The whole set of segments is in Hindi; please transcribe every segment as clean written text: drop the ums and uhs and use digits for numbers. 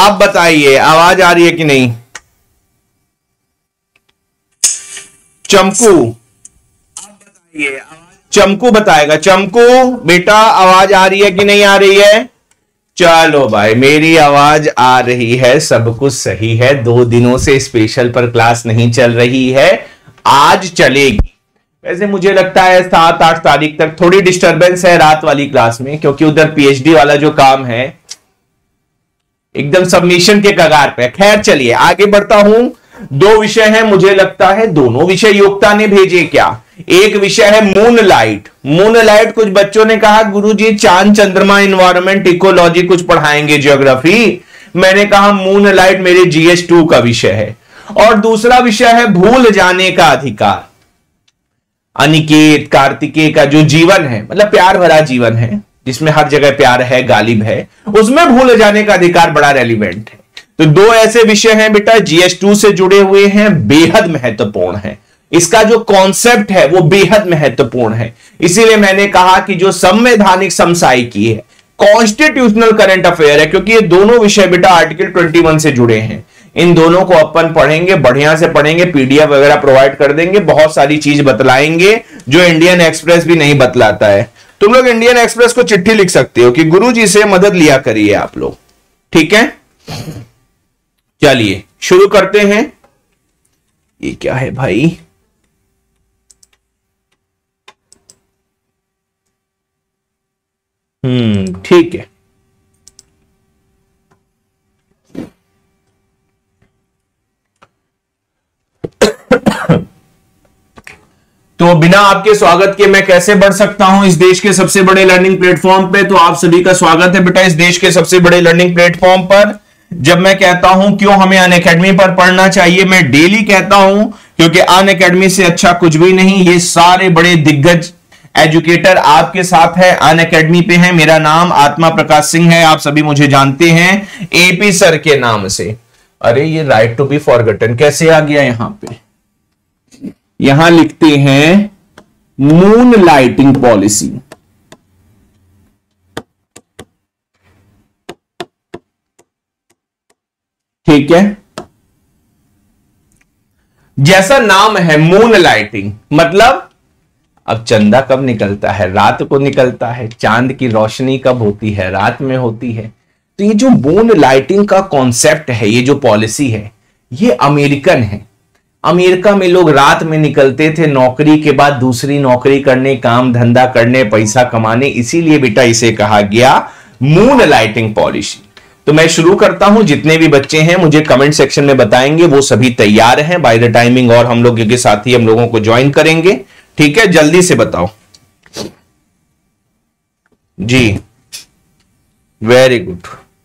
आप बताइए आवाज आ रही है कि नहीं? चमकू, आप बताइए, चमकू बताएगा। चमकू बेटा आवाज आ रही है कि नहीं आ रही है? चलो भाई मेरी आवाज आ रही है, सब कुछ सही है। 2 दिनों से स्पेशल पर क्लास नहीं चल रही है, आज चलेगी। वैसे मुझे लगता है 7-8 तारीख तक थोड़ी डिस्टरबेंस है रात वाली क्लास में, क्योंकि उधर पीएचडी वाला जो काम है एकदम सबमिशन के कगार पे। खैर चलिए आगे बढ़ता हूं। 2 विषय हैं, मुझे लगता है दोनों विषय योग्यता ने भेजे क्या। एक विषय है मूनलाइट। मूनलाइट कुछ बच्चों ने कहा गुरुजी चांद चंद्रमा इन्वायरमेंट इकोलॉजी कुछ पढ़ाएंगे ज्योग्राफी। मैंने कहा मूनलाइट मेरे GS2 का विषय है। और दूसरा विषय है भूल जाने का अधिकार। अनिकेत कार्तिकेय का जो जीवन है, मतलब प्यार भरा जीवन है जिसमें हर जगह प्यार है, गालिब है, उसमें भूल जाने का अधिकार बड़ा रेलिवेंट है। तो 2 ऐसे विषय हैं बेटा GS2 से जुड़े हुए हैं, बेहद महत्वपूर्ण है। इसका जो कॉन्सेप्ट है वो बेहद महत्वपूर्ण है। इसीलिए मैंने कहा कि जो संवैधानिक समसामयिकी है, कॉन्स्टिट्यूशनल करंट अफेयर है, क्योंकि ये दोनों विषय बेटा आर्टिकल 21 से जुड़े हैं। इन दोनों को अपन पढ़ेंगे, बढ़िया से पढ़ेंगे, PDF वगैरह प्रोवाइड कर देंगे, बहुत सारी चीज बतलाएंगे जो इंडियन एक्सप्रेस भी नहीं बतलाता है। तुम लोग इंडियन एक्सप्रेस को चिट्ठी लिख सकते हो कि गुरुजी से मदद लिया करिए आप लोग, ठीक है। चलिए शुरू करते हैं। ये क्या है भाई? ठीक है। तो बिना आपके स्वागत के मैं कैसे बढ़ सकता हूं इस देश के सबसे बड़े लर्निंग प्लेटफॉर्म पे। तो आप सभी का स्वागत है बेटा इस देश के सबसे बड़े लर्निंग प्लेटफॉर्म पर। जब मैं कहता हूं क्यों हमें अनअकैडमी पर पढ़ना चाहिए, मैं डेली कहता हूं क्योंकि अनअकैडमी से अच्छा कुछ भी नहीं। ये सारे बड़े दिग्गज एजुकेटर आपके साथ है, अनअकैडमी पे है। मेरा नाम आत्मा प्रकाश सिंह है, आप सभी मुझे जानते हैं AP सर के नाम से। अरे ये राइट टू बी फॉरगॉटन कैसे आ गया यहां पे? यहां लिखते हैं मून लाइटिंग पॉलिसी। ठीक है, जैसा नाम है मून लाइटिंग, मतलब अब चंदा कब निकलता है? रात को निकलता है। चांद की रोशनी कब होती है? रात में होती है। तो ये जो मून लाइटिंग का कॉन्सेप्ट है, ये जो पॉलिसी है, ये अमेरिकन है। अमेरिका में लोग रात में निकलते थे नौकरी के बाद दूसरी नौकरी करने, काम धंधा करने, पैसा कमाने, इसीलिए बेटा इसे कहा गया मून लाइटिंग पॉलिसी। तो मैं शुरू करता हूं। जितने भी बच्चे हैं मुझे कमेंट सेक्शन में बताएंगे, वो सभी तैयार हैं बाय द टाइमिंग, और हम लोग के साथ ही हम लोगों को ज्वाइन करेंगे। ठीक है, जल्दी से बताओ जी। वेरी गुड,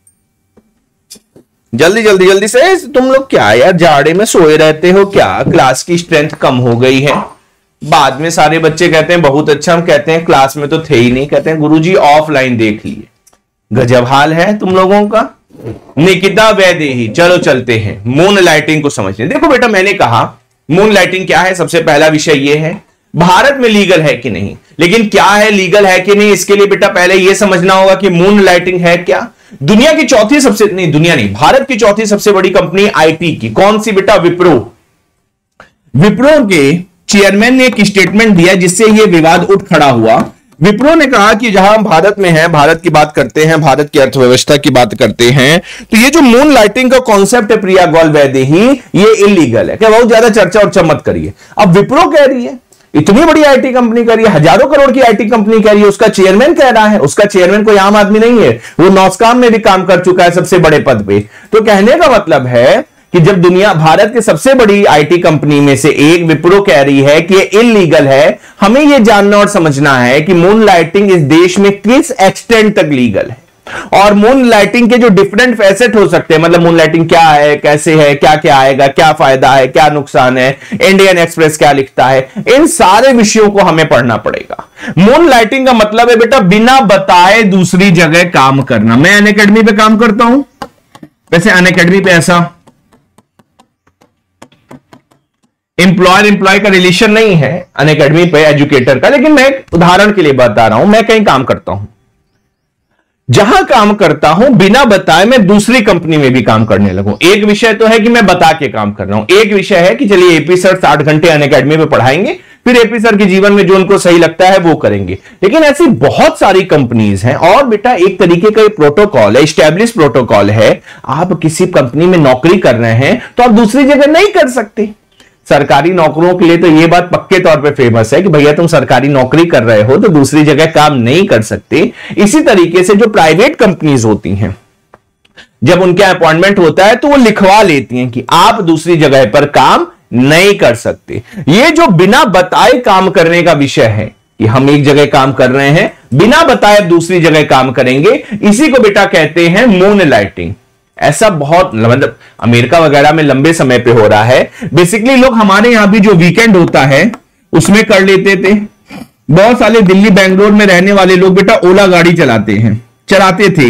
जल्दी जल्दी जल्दी से। तुम लोग क्या यार जाड़े में सोए रहते हो क्या? क्लास की स्ट्रेंथ कम हो गई है। बाद में सारे बच्चे कहते हैं बहुत अच्छा, हम कहते हैं क्लास में तो थे ही नहीं, कहते हैं गुरुजी ऑफलाइन देख लिए। गजब हाल है तुम लोगों का। निकिता वैदेही, चलो चलते हैं मून लाइटिंग को समझने। देखो बेटा मैंने कहा मून लाइटिंग क्या है, सबसे पहला विषय यह है भारत में लीगल है कि नहीं। लेकिन क्या है लीगल है कि नहीं, इसके लिए बेटा पहले यह समझना होगा कि मून लाइटिंग है क्या। दुनिया की चौथी सबसे, नहीं दुनिया नहीं, भारत की चौथी सबसे बड़ी कंपनी आईटी की कौन सी बेटा? विप्रो। विप्रो के चेयरमैन ने एक स्टेटमेंट दिया जिससे यह विवाद उठ खड़ा हुआ। विप्रो ने कहा कि जहां हम भारत में हैं, भारत की बात करते हैं, भारत की अर्थव्यवस्था की बात करते हैं, तो ये जो मून लाइटिंग का कॉन्सेप्ट है प्रिया गौल वैदेही, ये इलीगल है। क्या बहुत ज्यादा चर्चा उर्चा मत करिए। अब विप्रो कह रही है, इतनी बड़ी आईटी कंपनी कह रही है, हजारों करोड़ की आईटी कंपनी कह रही है, उसका चेयरमैन कह रहा है। उसका चेयरमैन कोई आम आदमी नहीं है, वो नॉस्कॉम में भी काम कर चुका है सबसे बड़े पद पे। तो कहने का मतलब है कि जब दुनिया भारत के सबसे बड़ी आईटी कंपनी में से एक विप्रो कह रही है कि ये इलीगल है, हमें यह जानना और समझना है कि मून लाइटिंग इस देश में किस एक्सटेंट तक लीगल है, और मून लाइटिंग के जो डिफरेंट फैसेट हो सकते हैं, मतलब मून लाइटिंग क्या है, कैसे है, क्या क्या आएगा, क्या फायदा है, क्या नुकसान है, इंडियन एक्सप्रेस क्या लिखता है, इन सारे विषयों को हमें पढ़ना पड़ेगा। मून लाइटिंग का मतलब है बेटा बिना बताए दूसरी जगह काम करना। मैं अनअकैडमी पे काम करता हूं, वैसे अनअकैडमी पे ऐसा एम्प्लॉय का रिलेशन नहीं है अनअकैडमी पे एजुकेटर का, लेकिन मैं एक उदाहरण के लिए बता रहा हूं। मैं कहीं काम करता हूं, जहां काम करता हूं बिना बताए मैं दूसरी कंपनी में भी काम करने लगूं। एक विषय तो है कि मैं बता के काम कर रहा हूं, एक विषय है कि चलिए एपी सर 60 घंटे अनअकैडमी में पढ़ाएंगे, फिर एपी सर के जीवन में जो उनको सही लगता है वो करेंगे। लेकिन ऐसी बहुत सारी कंपनीज हैं। और बेटा एक तरीके का प्रोटोकॉल है, एस्टैब्लिश प्रोटोकॉल है, आप किसी कंपनी में नौकरी कर रहे हैं तो आप दूसरी जगह नहीं कर सकते। सरकारी नौकरियों के लिए तो यह बात पक्के तौर पे फेमस है कि भैया तुम सरकारी नौकरी कर रहे हो तो दूसरी जगह काम नहीं कर सकते। इसी तरीके से जो प्राइवेट कंपनीज होती हैं, जब उनका अपॉइंटमेंट होता है तो वो लिखवा लेती हैं कि आप दूसरी जगह पर काम नहीं कर सकते। ये जो बिना बताए काम करने का विषय है कि हम एक जगह काम कर रहे हैं, बिना बताए दूसरी जगह काम करेंगे, इसी को बेटा कहते हैं मून लाइटिंग। ऐसा बहुत मतलब अमेरिका वगैरह में लंबे समय पे हो रहा है। बेसिकली लोग हमारे यहां भी जो वीकेंड होता है उसमें कर लेते थे। बहुत सारे दिल्ली बेंगलोर में रहने वाले लोग बेटा ओला गाड़ी चलाते थे।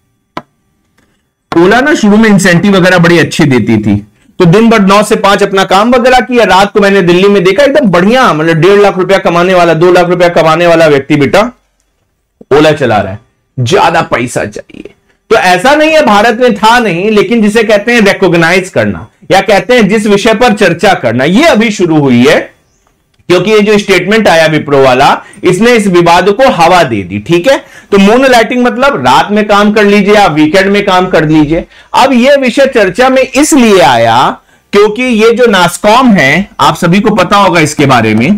ओला ना शुरू में इंसेंटिव वगैरह बड़ी अच्छी देती थी, तो दिन भर 9 से 5 अपना काम वगैरह किया। रात को मैंने दिल्ली में देखा एकदम बढ़िया, मतलब 1.5 लाख रुपया कमाने वाला, 2 लाख रुपया कमाने वाला व्यक्ति बेटा ओला चला रहा है। ज्यादा पैसा चाहिए तो ऐसा नहीं है, भारत में था नहीं, लेकिन जिसे कहते हैं रिकॉग्नाइज करना या कहते हैं जिस विषय पर चर्चा करना, यह अभी शुरू हुई है। क्योंकि ये जो स्टेटमेंट आया विप्रो वाला, इसने इस विवाद को हवा दे दी। ठीक है, तो मून लाइटिंग मतलब रात में काम कर लीजिए, आप वीकेंड में काम कर लीजिए। अब यह विषय चर्चा में इसलिए आया क्योंकि ये जो नास्कॉम है, आप सभी को पता होगा इसके बारे में,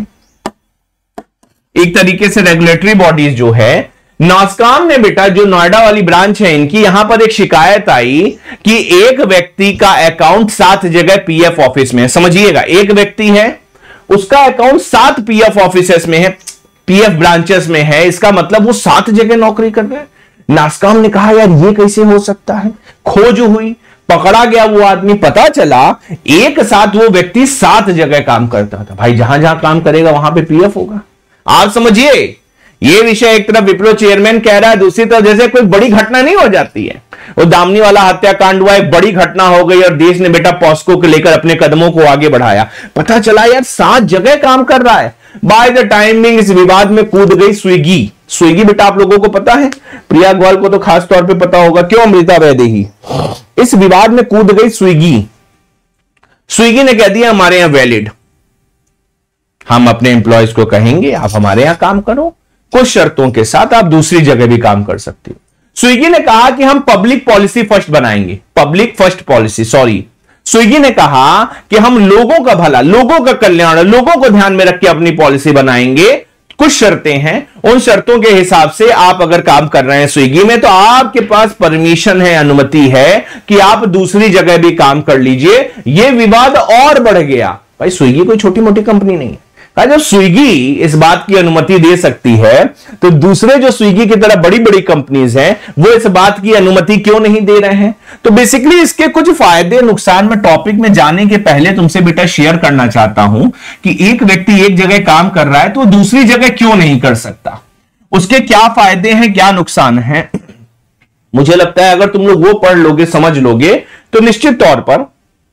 एक तरीके से रेगुलेटरी बॉडीज जो है, नास्कॉम ने बेटा जो नोएडा वाली ब्रांच है इनकी, यहां पर एक शिकायत आई कि एक व्यक्ति का अकाउंट 7 जगह पीएफ ऑफिस में है। समझिएगा, एक व्यक्ति है, उसका अकाउंट 7 पीएफ ऑफिसेस में है, पीएफ ब्रांचेस में है। इसका मतलब वो 7 जगह नौकरी कर रहा है। नास्कॉम ने कहा यार ये कैसे हो सकता है। खोज हुई, पकड़ा गया वो आदमी, पता चला एक साथ वो व्यक्ति 7 जगह काम करता था। भाई जहां जहां काम करेगा वहां पे पीएफ होगा। आप समझिए, ये विषय एक तरफ विप्रो चेयरमैन कह रहा है, दूसरी तरफ जैसे कोई बड़ी घटना नहीं हो जाती है। वो दामनी वाला हत्याकांड हुआ, एक बड़ी घटना हो गई और देश ने बेटा पॉस्को को लेकर अपने कदमों को आगे बढ़ाया। पता चला यार 7 जगह काम कर रहा है। बाय द टाइमिंग इस विवाद में कूद गई स्विगी बेटा आप लोगों को पता है, प्रिया गोयल को तो खास तौर पे पता होगा, क्यों अमृता वैदेही, इस विवाद में कूद गई स्विगी ने कह दिया हमारे यहां वैलिड, हम अपने एम्प्लॉयज को कहेंगे आप हमारे यहां काम करो, कुछ शर्तों के साथ आप दूसरी जगह भी काम कर सकते हो। स्विगी ने कहा कि हम पब्लिक पॉलिसी फर्स्ट बनाएंगे, public first policy, sorry, Swiggy ने कहा कि हम लोगों का भला, लोगों का कल्याण, लोगों को ध्यान में रख के अपनी पॉलिसी बनाएंगे। कुछ शर्तें हैं, उन शर्तों के हिसाब से आप अगर काम कर रहे हैं स्विगी में तो आपके पास परमिशन है, अनुमति है कि आप दूसरी जगह भी काम कर लीजिए। यह विवाद और बढ़ गया। भाई स्विगी कोई छोटी मोटी कंपनी नहीं है। जब स्विगी इस बात की अनुमति दे सकती है तो दूसरे जो स्विगी की तरह बड़ी बड़ी कंपनीज हैं वो इस बात की अनुमति क्यों नहीं दे रहे हैं। तो बेसिकली इसके कुछ फायदे नुकसान में टॉपिक में जाने के पहले तुमसे बेटा शेयर करना चाहता हूं कि एक व्यक्ति एक जगह काम कर रहा है तो दूसरी जगह क्यों नहीं कर सकता, उसके क्या फायदे हैं, क्या नुकसान है। मुझे लगता है अगर तुम लोग वो पढ़ लोगे, समझ लोगे, तो निश्चित तौर पर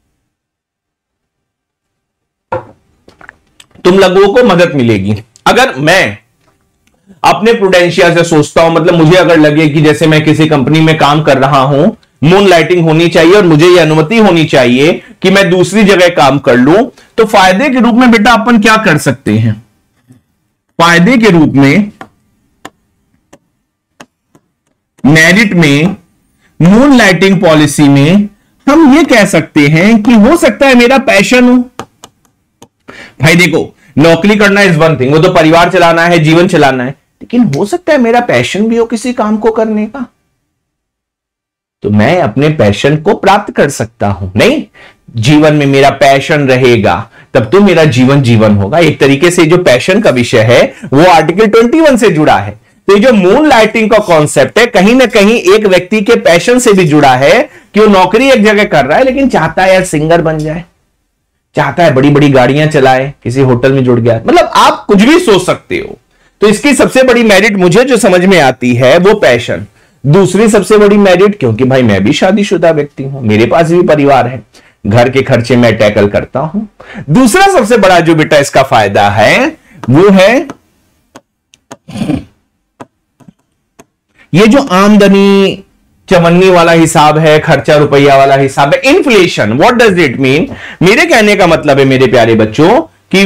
तुम लोगों को मदद मिलेगी। अगर मैं अपने प्रूडेंशिया से सोचता हूं, मतलब मुझे अगर लगे कि जैसे मैं किसी कंपनी में काम कर रहा हूं, मून लाइटिंग होनी चाहिए और मुझे यह अनुमति होनी चाहिए कि मैं दूसरी जगह काम कर लूं, तो फायदे के रूप में बेटा अपन क्या कर सकते हैं। फायदे के रूप में मेरिट में, मून लाइटिंग पॉलिसी में हम ये कह सकते हैं कि हो सकता है मेरा पैशन हो। भाई देखो, नौकरी करना इज वन थिंग, वो तो परिवार चलाना है, जीवन चलाना है, लेकिन हो सकता है मेरा पैशन भी हो किसी काम को करने का, तो मैं अपने पैशन को प्राप्त कर सकता हूं। नहीं, जीवन में मेरा पैशन रहेगा तब तो मेरा जीवन होगा। एक तरीके से जो पैशन का विषय है वो आर्टिकल 21 से जुड़ा है। तो ये जो मून लाइटिंग का कॉन्सेप्ट है कहीं ना कहीं एक व्यक्ति के पैशन से भी जुड़ा है कि वो नौकरी एक जगह कर रहा है लेकिन चाहता है यार सिंगर बन जाए, चाहता है बड़ी बड़ी गाड़ियां चलाए, किसी होटल में जुड़ गया, मतलब आप कुछ भी सोच सकते हो। तो इसकी सबसे बड़ी मेरिट मुझे जो समझ में आती है वो पैशन। दूसरी सबसे बड़ी मेरिट, क्योंकि भाई मैं भी शादीशुदा व्यक्ति हूं, मेरे पास भी परिवार है, घर के खर्चे मैं टैकल करता हूं। दूसरा सबसे बड़ा जो बेटा इसका फायदा है वो है ये जो आमदनी चवन्नी वाला हिसाब है, खर्चा रुपया वाला हिसाब है, inflation, what does it mean? मेरे कहने का मतलब है मेरे प्यारे बच्चों कि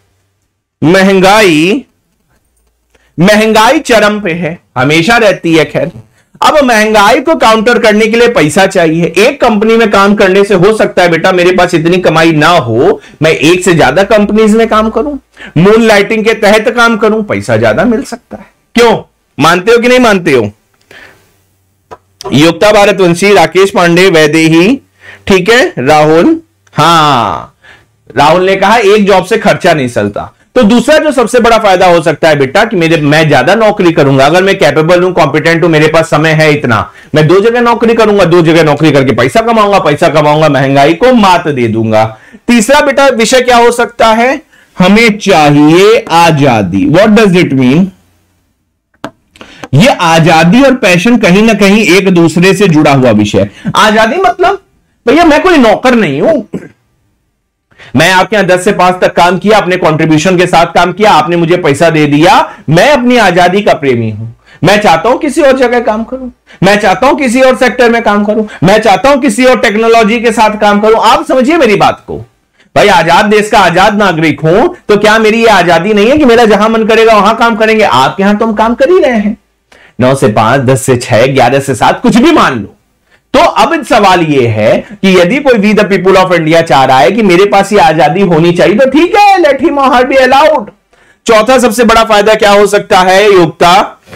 महंगाई चरम पे है, हमेशा रहती है। खैर, अब महंगाई को काउंटर करने के लिए पैसा चाहिए। एक कंपनी में काम करने से हो सकता है बेटा मेरे पास इतनी कमाई ना हो, मैं एक से ज्यादा कंपनीज में काम करूं, मून लाइटिंग के तहत काम करूं, पैसा ज्यादा मिल सकता है। क्यों? मानते हो कि नहीं मानते हो? योक्ता भारतवंशी, राकेश पांडे, वैदेही, ठीक है, राहुल, हाँ राहुल ने कहा एक जॉब से खर्चा नहीं चलता। तो दूसरा जो सबसे बड़ा फायदा हो सकता है बेटा कि मैं ज्यादा नौकरी करूंगा। अगर मैं कैपेबल हूं, कॉम्पिटेंट हूं, मेरे पास समय है इतना, मैं 2 जगह नौकरी करूंगा, 2 जगह नौकरी करके पैसा कमाऊंगा, महंगाई को मात दे दूंगा। तीसरा बेटा विषय क्या हो सकता है? हमें चाहिए आजादी। What does it mean? ये आजादी और पैशन कहीं ना कहीं एक दूसरे से जुड़ा हुआ विषय। आजादी मतलब भैया मैं कोई नौकर नहीं हूं, मैं आपके यहां 10 से 5 तक काम किया, अपने कंट्रीब्यूशन के साथ काम किया, आपने मुझे पैसा दे दिया, मैं अपनी आजादी का प्रेमी हूं। मैं चाहता हूं किसी और जगह काम करूं, मैं चाहता हूं किसी और सेक्टर में काम करूं, मैं चाहता हूं किसी और टेक्नोलॉजी के साथ काम करूं। आप समझिए मेरी बात को। भाई आजाद देश का आजाद नागरिक हूं तो क्या मेरी यह आजादी नहीं है कि मेरा जहां मन करेगा वहां काम करेंगे? आपके यहां तो हम काम कर ही रहे हैं, 9 से 5, 10 से 6, 11 से 7, कुछ भी मान लो। तो अब सवाल यह है कि यदि कोई we the people of India चाह रहा है कि मेरे पास ये आजादी होनी चाहिए तो ठीक है, लेट हिम और हर बी अलाउड। चौथा सबसे बड़ा फायदा क्या हो सकता है योक्ता?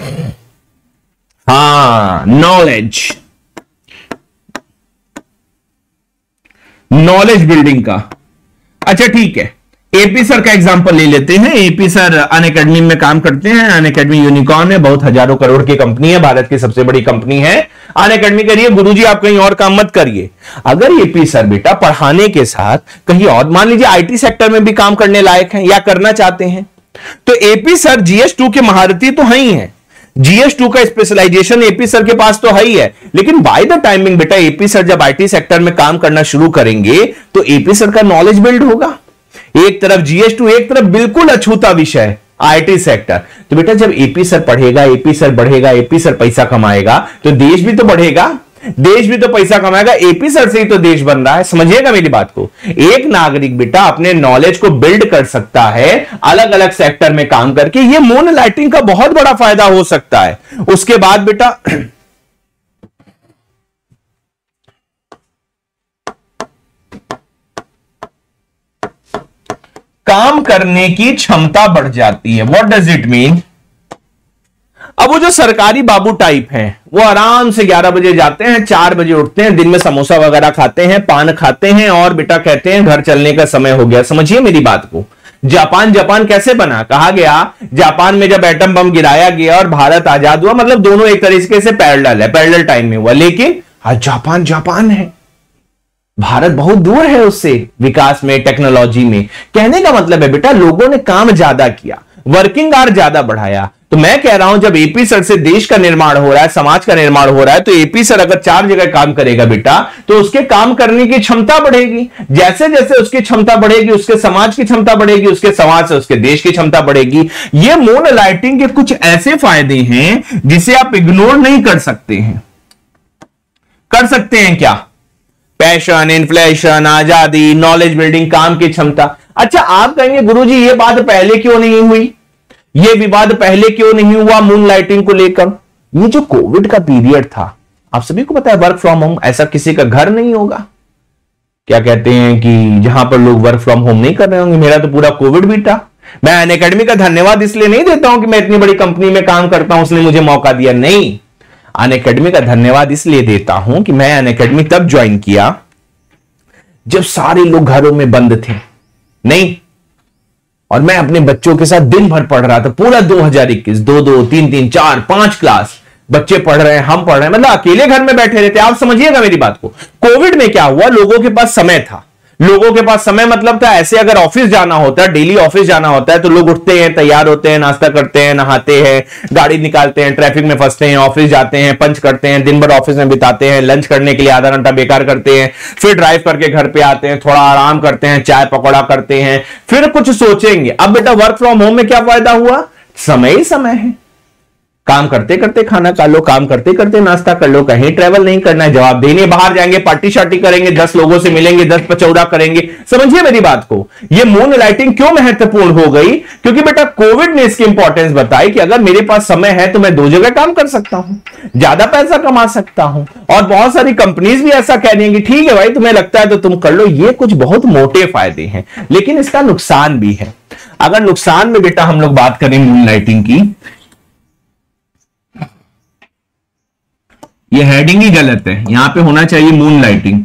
हाँ, नॉलेज बिल्डिंग का। अच्छा ठीक है, एपी सर का एग्जांपल ले लेते हैं। एपी सर अनअकैडमी में काम करते हैं। अनअकैडमी यूनिकॉर्न है, बहुत हजारों करोड़ की कंपनी है, भारत की सबसे बड़ी कंपनी है। अनअकैडमी करिए गुरुजी, आप कहीं और काम मत करिए। अगर एपी सर बेटा पढ़ाने के साथ कहीं और, मान लीजिए आईटी सेक्टर में भी काम करने लायक हैं या करना चाहते हैं, तो एपी सर जीएस2 के महारथी तो है ही है, जीएस2 का स्पेशलाइजेशन एपी सर के पास तो है ही है। लेकिन बाय द टाइमिंग बेटा एपी सर जब आईटी सेक्टर में काम करना शुरू करेंगे तो एपी सर का नॉलेज बिल्ड होगा। एक तरफ जीएस2, एक तरफ बिल्कुल अछूता विषय आईटी सेक्टर। तो बेटा जब एपी सर पढ़ेगा, एपी सर बढ़ेगा, एपी सर पैसा कमाएगा तो देश भी तो बढ़ेगा, देश भी तो पैसा कमाएगा। एपी सर से ही तो देश बन रहा है। समझिएगा मेरी बात को। एक नागरिक बेटा अपने नॉलेज को बिल्ड कर सकता है अलग अलग सेक्टर में काम करके। ये मून लाइटिंग का बहुत बड़ा फायदा हो सकता है। उसके बाद बेटा काम करने की क्षमता बढ़ जाती है। What does it mean? अब वो जो सरकारी बाबू टाइप हैं वो आराम से 11 बजे जाते हैं, 4 बजे उठते हैं, दिन में समोसा वगैरह खाते हैं, पान खाते हैं और बेटा कहते हैं घर चलने का समय हो गया। समझिए मेरी बात को। जापान कैसे बना? कहा गया जापान में जब एटम बम गिराया गया और भारत आजाद हुआ, मतलब दोनों एक तरीके से पैरेलल है, पैरेलल टाइम में हुआ। लेकिन आज जापान है, भारत बहुत दूर है उससे विकास में, टेक्नोलॉजी में। कहने का मतलब है बेटा लोगों ने काम ज्यादा किया, वर्किंग आवर ज्यादा बढ़ाया। तो मैं कह रहा हूं जब एपी सर से देश का निर्माण हो रहा है, समाज का निर्माण हो रहा है, तो एपी सर अगर 4 जगह काम करेगा बेटा तो उसके काम करने की क्षमता बढ़ेगी। जैसे जैसे उसकी क्षमता बढ़ेगी उसके समाज की क्षमता बढ़ेगी, उसके समाज से उसके देश की क्षमता बढ़ेगी। ये मून लाइटिंग के कुछ ऐसे फायदे हैं जिसे आप इग्नोर नहीं कर सकते हैं। कर सकते हैं क्या? पैशन, इन्फ्लेशन, आजादी, नॉलेज बिल्डिंग, काम की क्षमता। अच्छा आप कहेंगे गुरुजी ये बात पहले क्यों नहीं हुई, ये विवाद पहले क्यों नहीं हुआ मून लाइटिंग को लेकर? ये जो कोविड का पीरियड था, आप सभी को पता है वर्क फ्रॉम होम, ऐसा किसी का घर नहीं होगा क्या कहते हैं कि जहां पर लोग वर्क फ्रॉम होम नहीं कर रहे होंगे। मेरा तो पूरा कोविड बीता। मैं अनअकैडमी का धन्यवाद इसलिए नहीं देता हूं कि मैं इतनी बड़ी कंपनी में काम करता हूं उसने मुझे मौका दिया, नहीं। अनअकैडमी का धन्यवाद इसलिए देता हूं कि मैं अनअकैडमी तब ज्वाइन किया जब सारे लोग घरों में बंद थे, नहीं, और मैं अपने बच्चों के साथ दिन भर पढ़ रहा था। पूरा 2021 2-2, 3-3, 4, 5 क्लास बच्चे पढ़ रहे हैं, हम पढ़ रहे हैं, मतलब अकेले घर में बैठे रहते। आप समझिएगा मेरी बात को। कोविड में क्या हुआ, लोगों के पास समय था। लोगों के पास समय मतलब था ऐसे अगर ऑफिस जाना होता है, डेली ऑफिस जाना होता है तो लोग उठते हैं, तैयार होते हैं, नाश्ता करते हैं, नहाते हैं, गाड़ी निकालते हैं, ट्रैफिक में फंसते हैं, ऑफिस जाते हैं, पंच करते हैं, दिन भर ऑफिस में बिताते हैं, लंच करने के लिए आधा घंटा बेकार करते हैं, फिर ड्राइव करके घर पे आते हैं, थोड़ा आराम करते हैं, चाय पकौड़ा करते हैं, फिर कुछ सोचेंगे। अब बेटा वर्क फ्रॉम होम में क्या फायदा हुआ? समय ही समय है। काम करते करते खाना खा लो, काम करते करते नाश्ता कर लो, कहीं ट्रैवल नहीं करना है, जवाब देने बाहर जाएंगे, पार्टी शार्टी करेंगे, 10 लोगों से मिलेंगे, 10 पचौड़ा करेंगे। समझिए मेरी बात को। ये मून लाइटिंग क्यों महत्वपूर्ण हो गई? क्योंकि बेटा कोविड ने इसकी इंपॉर्टेंस बताई कि अगर मेरे पास समय है तो मैं 2 जगह काम कर सकता हूं, ज्यादा पैसा कमा सकता हूं। और बहुत सारी कंपनीज भी ऐसा कह रही हैं कि ठीक है भाई, तुम्हें लगता है तो तुम कर लो। ये कुछ बहुत मोटे फायदे हैं, लेकिन इसका नुकसान भी है। अगर नुकसान में बेटा हम लोग बात करें मून लाइटिंग की, ये हेडिंग ही गलत है, यहां पे होना चाहिए मून लाइटिंग।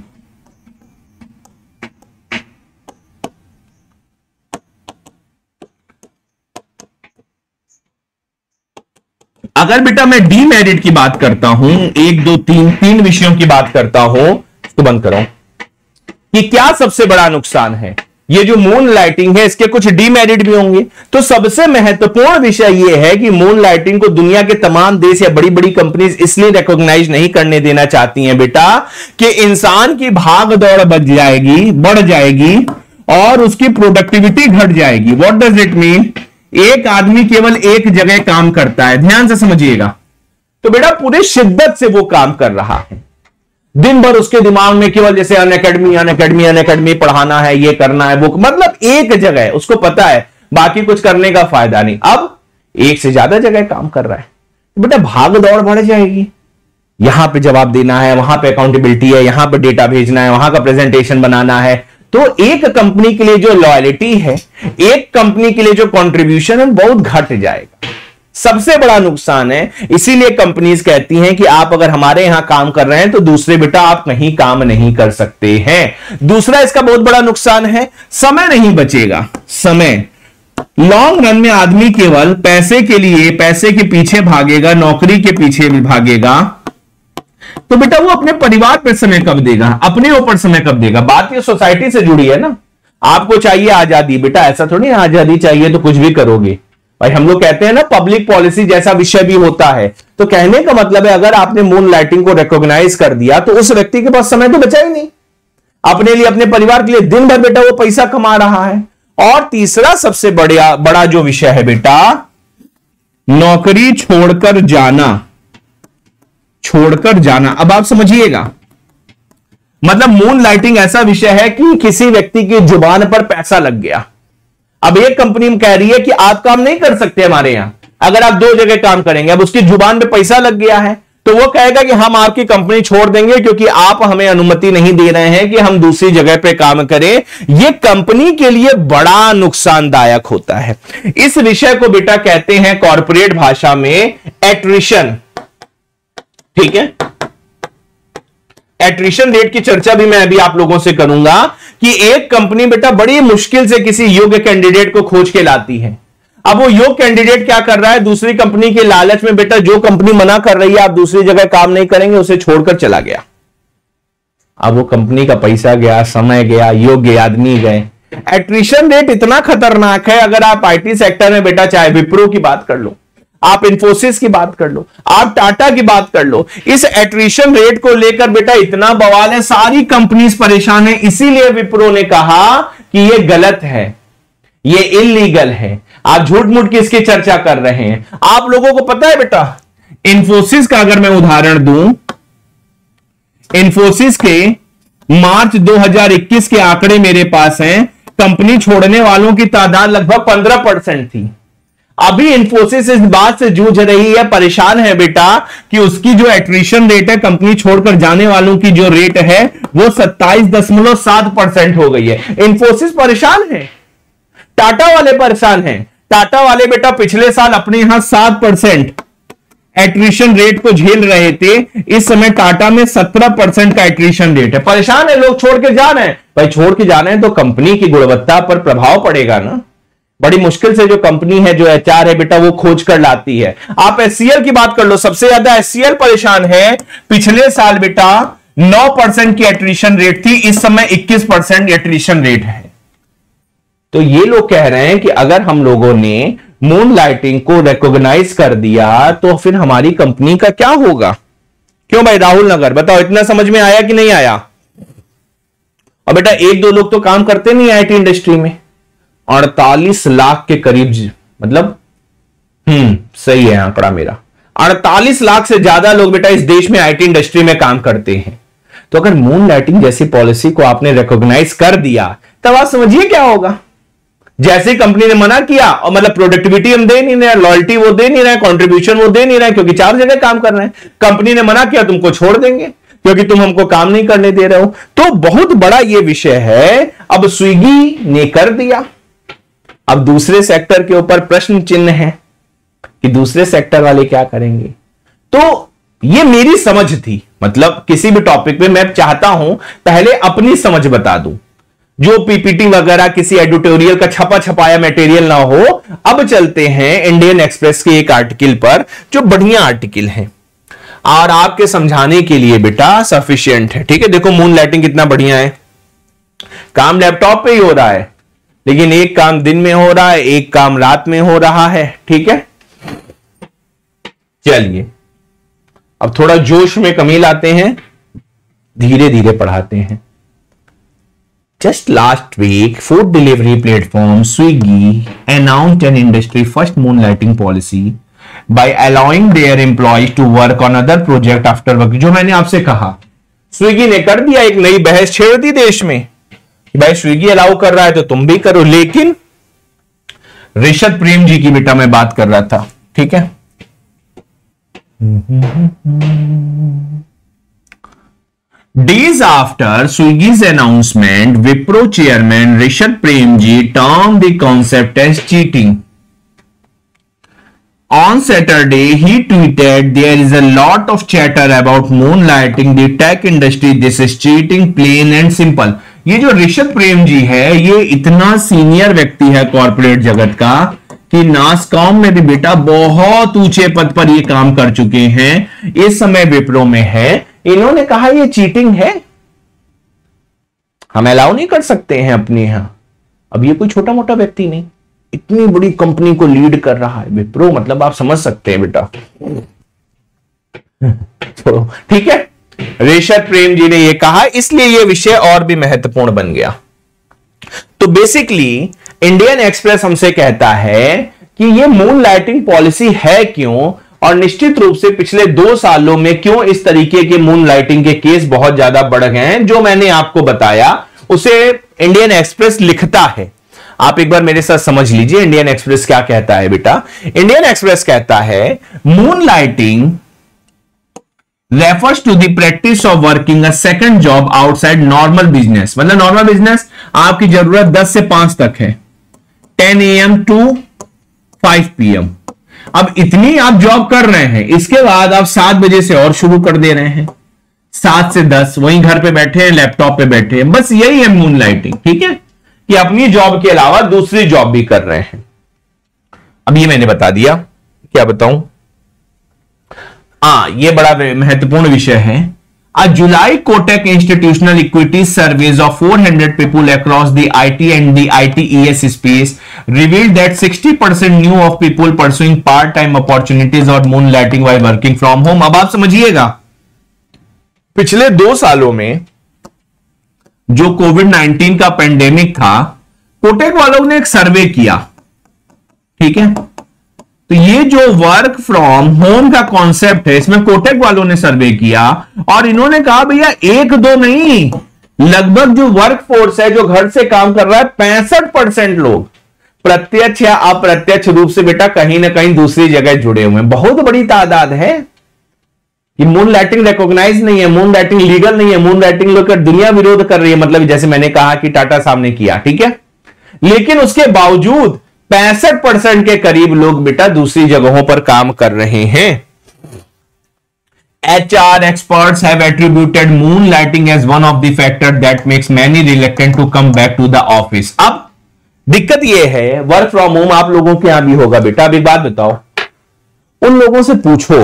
अगर बेटा मैं डीमेरिट की बात करता हूं, 1 2 3 विषयों की बात करता हूं, तो बंद करो, कि क्या सबसे बड़ा नुकसान है, ये जो मून लाइटिंग है इसके कुछ डीमेरिट भी होंगे। तो सबसे महत्वपूर्ण विषय यह है कि मून लाइटिंग को दुनिया के तमाम देश या बड़ी बड़ी कंपनीज इसलिए रिकॉग्नाइज नहीं करने देना चाहती हैं बेटा कि इंसान की भाग दौड़ बढ़ जाएगी और उसकी प्रोडक्टिविटी घट जाएगी। What does it mean? एक आदमी केवल एक जगह काम करता है, ध्यान से समझिएगा, तो बेटा पूरी शिद्दत से वो काम कर रहा है, दिन भर उसके दिमाग में केवल जैसे अनअकैडमी पढ़ाना है, ये करना है, वो, मतलब एक जगह उसको पता है, बाकी कुछ करने का फायदा नहीं। अब एक से ज्यादा जगह काम कर रहा है, तो बेटा भाग दौड़ बढ़ जाएगी। यहां पे जवाब देना है, वहां पे अकाउंटेबिलिटी है, यहां पे डेटा भेजना है, वहां का प्रेजेंटेशन बनाना है। तो एक कंपनी के लिए जो लॉयल्टी है, एक कंपनी के लिए जो कंट्रीब्यूशन है, बहुत घट जाएगा। सबसे बड़ा नुकसान है। इसीलिए कंपनीज कहती हैं कि आप अगर हमारे यहां काम कर रहे हैं तो दूसरे बेटा आप कहीं काम नहीं कर सकते हैं। दूसरा इसका बहुत बड़ा नुकसान है, समय नहीं बचेगा। समय, लॉन्ग रन में आदमी केवल पैसे के लिए, पैसे के पीछे भागेगा, नौकरी के पीछे भी भागेगा, तो बेटा वो अपने परिवार पर समय कब देगा, अपने ऊपर समय कब देगा? बात ये सोसाइटी से जुड़ी है ना। आपको चाहिए आजादी, बेटा ऐसा थोड़ी आजादी चाहिए तो कुछ भी करोगे भाई। हम लोग कहते हैं ना पब्लिक पॉलिसी जैसा विषय भी होता है। तो कहने का मतलब है अगर आपने मून लाइटिंग को रिकॉग्नाइज कर दिया तो उस व्यक्ति के पास समय तो बचा ही नहीं अपने लिए, अपने परिवार के लिए। दिन भर बेटा वो पैसा कमा रहा है। और तीसरा सबसे बड़ा जो विषय है बेटा, नौकरी छोड़कर जाना। अब आप समझिएगा, मतलब मून लाइटिंग ऐसा विषय है कि किसी व्यक्ति की जुबान पर पैसा लग गया। अब एक कंपनी कह रही है कि आप काम नहीं कर सकते हमारे यहां, अगर आप 2 जगह काम करेंगे। अब उसकी जुबान पे पैसा लग गया है तो वो कहेगा कि हम आपकी कंपनी छोड़ देंगे क्योंकि आप हमें अनुमति नहीं दे रहे हैं कि हम दूसरी जगह पे काम करें। ये कंपनी के लिए बड़ा नुकसानदायक होता है। इस विषय को बेटा कहते हैं कॉर्पोरेट भाषा में एट्रिशन। ठीक है, एट्रिशन रेट की चर्चा भी मैं अभी आप लोगों से करूंगा कि एक कंपनी बेटा बड़ी मुश्किल से किसी योग्य कैंडिडेट को खोज के लाती है। अब वो योग्य कैंडिडेट क्या कर रहा है, दूसरी कंपनी के लालच में बेटा, जो कंपनी मना कर रही है आप दूसरी जगह काम नहीं करेंगे, उसे छोड़कर चला गया। अब वो कंपनी का पैसा गया, समय गया, योग्य आदमी गए। एट्रिशन रेट इतना खतरनाक है, अगर आप आईटी सेक्टर में बेटा, चाहे विप्रो की बात कर लो, आप इन्फोसिस की बात कर लो, आप टाटा की बात कर लो, इस एट्रिशन रेट को लेकर बेटा इतना बवाल है, सारी कंपनीज परेशान है। इसीलिए विप्रो ने कहा कि ये गलत है, ये इलीगल है। आप झूठ मूठ की इसकी चर्चा कर रहे हैं। आप लोगों को पता है बेटा, इन्फोसिस का अगर मैं उदाहरण दूं, इन्फोसिस के मार्च 2021 के आंकड़े मेरे पास हैं। कंपनी छोड़ने वालों की तादाद लगभग 15% थी। अभी इन्फोसिस इस बात से जूझ रही है, परेशान है बेटा, कि उसकी जो एट्रिशन रेट है, कंपनी छोड़कर जाने वालों की जो रेट है, वो 27.7% हो गई है। इन्फोसिस परेशान है, टाटा वाले परेशान हैं। टाटा वाले बेटा पिछले साल अपने यहां 7% एट्रिशन रेट को झेल रहे थे। इस समय टाटा में 17% का एट्रिशन रेट है। परेशान है लोग, छोड़ के जा रहे हैं। भाई छोड़ के जा रहे हैं तो कंपनी की गुणवत्ता पर प्रभाव पड़ेगा ना। बड़ी मुश्किल से जो कंपनी है, जो एचआर है बेटा, वो खोज कर लाती है। आप एचसीएल की बात कर लो, सबसे ज्यादा एचसीएल परेशान है। पिछले साल बेटा 9% की एट्रिशन रेट थी, इस समय 21% एट्रिशन रेट है। तो ये लोग कह रहे हैं कि अगर हम लोगों ने मून लाइटिंग को रिकॉग्नाइज कर दिया तो फिर हमारी कंपनी का क्या होगा। क्यों भाई राहुल नगर, बताओ इतना समझ में आया कि नहीं आया? और बेटा 1-2 लोग तो काम करते नहीं आईटी इंडस्ट्री में, 48 लाख के करीब, मतलब सही है आंकड़ा मेरा, 48 लाख से ज्यादा लोग बेटा इस देश में आईटी इंडस्ट्री में काम करते हैं। तो अगर मून लाइटिंग जैसी पॉलिसी को आपने रिकॉग्नाइज कर दिया, तब आप समझिए क्या होगा। जैसे कंपनी ने मना किया, और मतलब प्रोडक्टिविटी हम दे नहीं रहे, लॉयल्टी वो दे नहीं रहे, कंट्रीब्यूशन वो दे नहीं रहे, क्योंकि 4 जगह काम कर रहे हैं। कंपनी ने मना किया, तुमको छोड़ देंगे क्योंकि तुम हमको काम नहीं करने दे रहे हो। तो बहुत बड़ा ये विषय है। अब स्विगी ने कर दिया, अब दूसरे सेक्टर के ऊपर प्रश्न चिन्ह है कि दूसरे सेक्टर वाले क्या करेंगे। तो ये मेरी समझ थी, मतलब किसी भी टॉपिक पे मैं चाहता हूं पहले अपनी समझ बता दूं, जो पीपीटी वगैरह किसी एडिटोरियल का छपा छपाया मटेरियल ना हो। अब चलते हैं इंडियन एक्सप्रेस के एक आर्टिकल पर, जो बढ़िया आर्टिकल है और आपके समझाने के लिए बेटा सफिशिएंट है। ठीक है, देखो मून लाइटिंग कितना बढ़िया है। काम लैपटॉप पे ही हो रहा है, लेकिन एक काम दिन में हो रहा है, एक काम रात में हो रहा है। ठीक है, चलिए अब थोड़ा जोश में कमी लाते हैं, धीरे धीरे पढ़ाते हैं। Just last week, food delivery platform Swiggy announced an industry first moonlighting policy by allowing their employees to work on other project after work। जो मैंने आपसे कहा, स्विगी ने कर दिया, एक नई बहस छेड़ दी देश में कि भाई स्विगी अलाउ कर रहा है तो तुम भी करो। लेकिन ऋषभ प्रेम जी की बेटा मैं बात कर रहा था। ठीक है, Days after Swiggy's announcement, Wipro chairman Rishabh Premji termed the concept as cheating. On Saturday, he tweeted, "There is a lot of chatter about moonlighting the tech industry. This is cheating, plain and simple." ये जो ऋषभ प्रेम जी है, ये इतना सीनियर व्यक्ति है कॉर्पोरेट जगत का कि नासकॉम में भी बेटा बहुत ऊंचे पद पर ये काम कर चुके हैं, इस समय विप्रो में है। इन्होंने कहा ये चीटिंग है, हम अलाउ नहीं कर सकते हैं अपने यहां। अब ये कोई छोटा मोटा व्यक्ति नहीं, इतनी बड़ी कंपनी को लीड कर रहा है विप्रो, मतलब आप समझ सकते हैं बेटा। तो ठीक है, ऋषभ प्रेम जी ने ये कहा, इसलिए ये विषय और भी महत्वपूर्ण बन गया। तो बेसिकली इंडियन एक्सप्रेस हमसे कहता है कि ये मून लाइटिंग पॉलिसी है क्यों, और निश्चित रूप से पिछले 2 सालों में क्यों इस तरीके के मून लाइटिंग के केस बहुत ज्यादा बढ़ गए हैं। जो मैंने आपको बताया उसे इंडियन एक्सप्रेस लिखता है। आप एक बार मेरे साथ समझ लीजिए इंडियन एक्सप्रेस क्या कहता है बेटा। इंडियन एक्सप्रेस कहता है मून लाइटिंग refers to the practice of working a second job outside normal business। मतलब नॉर्मल बिजनेस आपकी जरूरत 10 से 5 तक है, 10 AM to 5 PM। अब इतनी आप जॉब कर रहे हैं, इसके बाद आप 7 बजे से और शुरू कर दे रहे हैं, 7 से 10 वहीं घर पे बैठे हैं, लैपटॉप पे बैठे हैं। बस यही है मून लाइटिंग। ठीक है, कि अपनी जॉब के अलावा दूसरी जॉब भी कर रहे हैं। अब ये मैंने बता दिया, क्या बताऊं, ये बड़ा महत्वपूर्ण विषय है। A July Kotak Institutional Equity surveys of 400 people across the IT and the ITES space revealed that 60% knew of people pursuing part-time opportunities or moonlighting while working from home। अब आप समझिएगा, पिछले 2 सालों में जो कोविड-19 का पेंडेमिक था, कोटक वालों ने एक सर्वे किया। ठीक है, तो ये जो वर्क फ्रॉम होम का कॉन्सेप्ट है, इसमें कोटक वालों ने सर्वे किया और इन्होंने कहा भैया 1-2 नहीं, लगभग जो वर्क फोर्स है जो घर से काम कर रहा है, 65% लोग प्रत्यक्ष या अप्रत्यक्ष रूप से बेटा कहीं ना कहीं दूसरी जगह जुड़े हुए हैं। बहुत बड़ी तादाद है। ये मून लाइटिंग रिकॉग्नाइज नहीं है, मून लाइटिंग लीगल नहीं है, मून लाइटिंग लोग दुनिया विरोध कर रही है। मतलब जैसे मैंने कहा कि टाटा साहब ने किया, ठीक है, लेकिन उसके बावजूद 65% के करीब लोग बेटा दूसरी जगहों पर काम कर रहे हैं। HR experts have attributed moonlighting as one of the factors that makes many reluctant to come back to the office। अब दिक्कत यह है, वर्क फ्रॉम होम आप लोगों के यहां भी होगा बेटा। अब एक बात बताओ, उन लोगों से पूछो,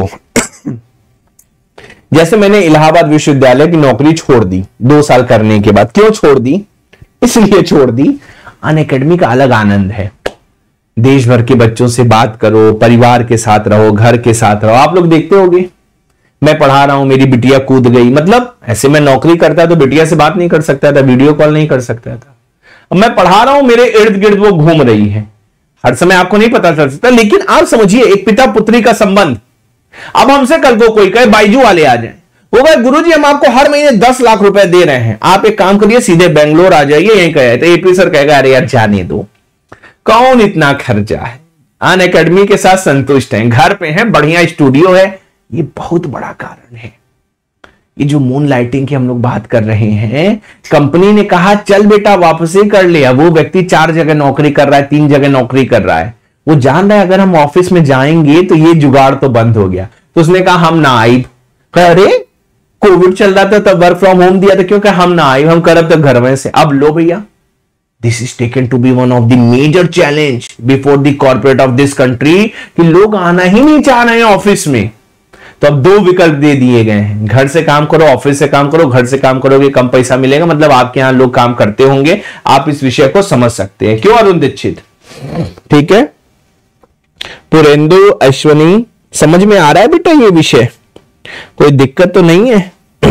जैसे मैंने इलाहाबाद विश्वविद्यालय की नौकरी छोड़ दी 2 साल करने के बाद। क्यों छोड़ दी? इसलिए छोड़ दी, अनअकैडमी का अलग आनंद है। देश भर के बच्चों से बात करो, परिवार के साथ रहो, घर के साथ रहो। आप लोग देखते होंगे, मैं पढ़ा रहा हूं, मेरी बिटिया कूद गई। मतलब ऐसे मैं नौकरी करता तो बिटिया से बात नहीं कर सकता था, वीडियो कॉल नहीं कर सकता था। अब मैं पढ़ा रहा हूं, मेरे इर्द गिर्द वो घूम रही है, हर समय आपको नहीं पता चल सकता। लेकिन आप समझिए, एक पिता पुत्री का संबंध, अब हमसे कल को कोई कहे, बाइजू वाले आ जाए, वो कहे गुरुजी हम आपको हर महीने 10 लाख रुपए दे रहे हैं, आप एक काम करिए सीधे बेंगलोर आ जाइए, यहीं कहे, तो एपी सर कहेगा अरे यार जाने दो, कौन इतना खर्चा है, अन अकेडमी के साथ संतुष्ट हैं, घर पे हैं, बढ़िया स्टूडियो है। ये बहुत बड़ा कारण है। ये जो मून लाइटिंग की हम लोग बात कर रहे हैं, कंपनी ने कहा चल बेटा वापसी कर लिया, वो व्यक्ति 4 जगह नौकरी कर रहा है, 3 जगह नौकरी कर रहा है, वो जान रहा है अगर हम ऑफिस में जाएंगे तो ये जुगाड़ तो बंद हो गया, तो उसने कहा हम ना आई, अरे कोविड चल रहा था तब वर्क फ्रॉम होम दिया था, क्योंकि हम ना आई, हम करब तो घर में से। अब लो भैया, this is taken to be one of the major challenge before the corporate of this country, कि लोग आना ही नहीं चाह रहे हैं ऑफिस में। तो अब 2 विकल्प दे दिए गए हैं, घर से काम करो, ऑफिस से काम करो। घर से काम करोगे कम पैसा मिलेगा, मतलब आपके यहां लोग काम करते होंगे, आप इस विषय को समझ सकते हैं। क्यों अरुण दीक्षित? ठीक है, पुरेंदु अश्वनी, समझ में आ रहा है बेटा ये विषय, कोई दिक्कत तो नहीं है?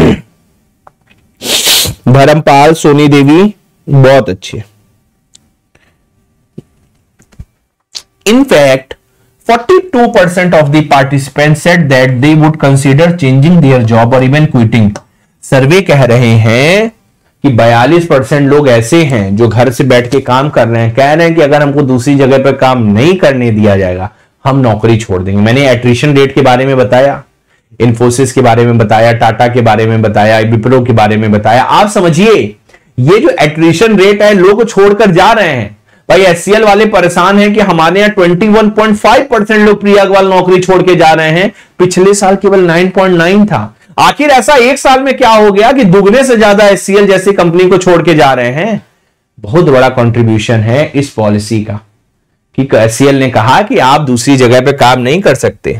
धर्मपाल, सोनी देवी, बहुत अच्छे। In fact, 42% of the participants said that they would consider changing their job or even quitting. सर्वे कह रहे हैं कि 42% लोग ऐसे हैं जो घर से बैठ के काम कर रहे हैं, कह रहे हैं कि अगर हमको दूसरी जगह पर काम नहीं करने दिया जाएगा हम नौकरी छोड़ देंगे। मैंने एट्रिशन रेट के बारे में बताया, इन्फोसिस के बारे में बताया, टाटा के बारे में बताया, विप्रो के बारे में बताया। आप समझिए ये जो एट्रिशन रेट है, लोग छोड़कर जा रहे हैं। भाई एचसीएल वाले परेशान हैं कि हमारे यहां 21.5% लोग प्रिया अग्रवाल नौकरी छोड़ के जा रहे हैं, पिछले साल केवल 9.9 था। आखिर ऐसा एक साल में क्या हो गया कि दुगने से ज्यादा एचसीएल जैसी कंपनी को छोड़ के जा रहे हैं? बहुत बड़ा कंट्रीब्यूशन है इस पॉलिसी का कि एचसीएल ने कहा कि आप दूसरी जगह पे काम नहीं कर सकते।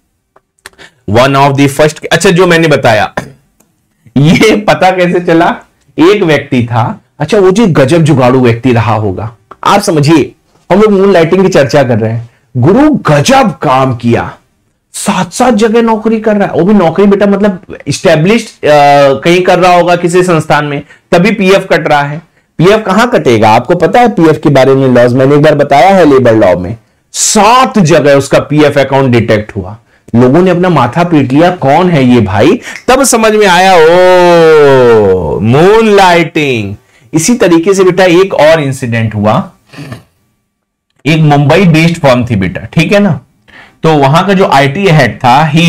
वन ऑफ द फर्स्ट, अच्छा जो मैंने बताया ये पता कैसे चला? एक व्यक्ति था, अच्छा वो जी गजब जुगाड़ू व्यक्ति रहा होगा। आप समझिए हम लोग मून लाइटिंग की चर्चा कर रहे हैं, गुरु गजब काम किया, 7 जगह नौकरी कर रहा है, वो भी नौकरी बेटा मतलब स्टैब्लिश्ड कहीं कर रहा होगा किसी संस्थान में, तभी पीएफ कट रहा है। पीएफ कहां कटेगा आपको पता है? पीएफ के बारे में लॉज मैंने एक बार बताया है लेबर लॉ में, 7 जगह उसका पीएफ अकाउंट डिटेक्ट हुआ। लोगों ने अपना माथा पीट लिया, कौन है ये भाई? तब समझ में आया ओ मून लाइटिंग। इसी तरीके से बेटा एक और इंसिडेंट हुआ, एक मुंबई बेस्ड फर्म थी बेटा, ठीक है ना, तो वहां का जो आईटी हेड था ही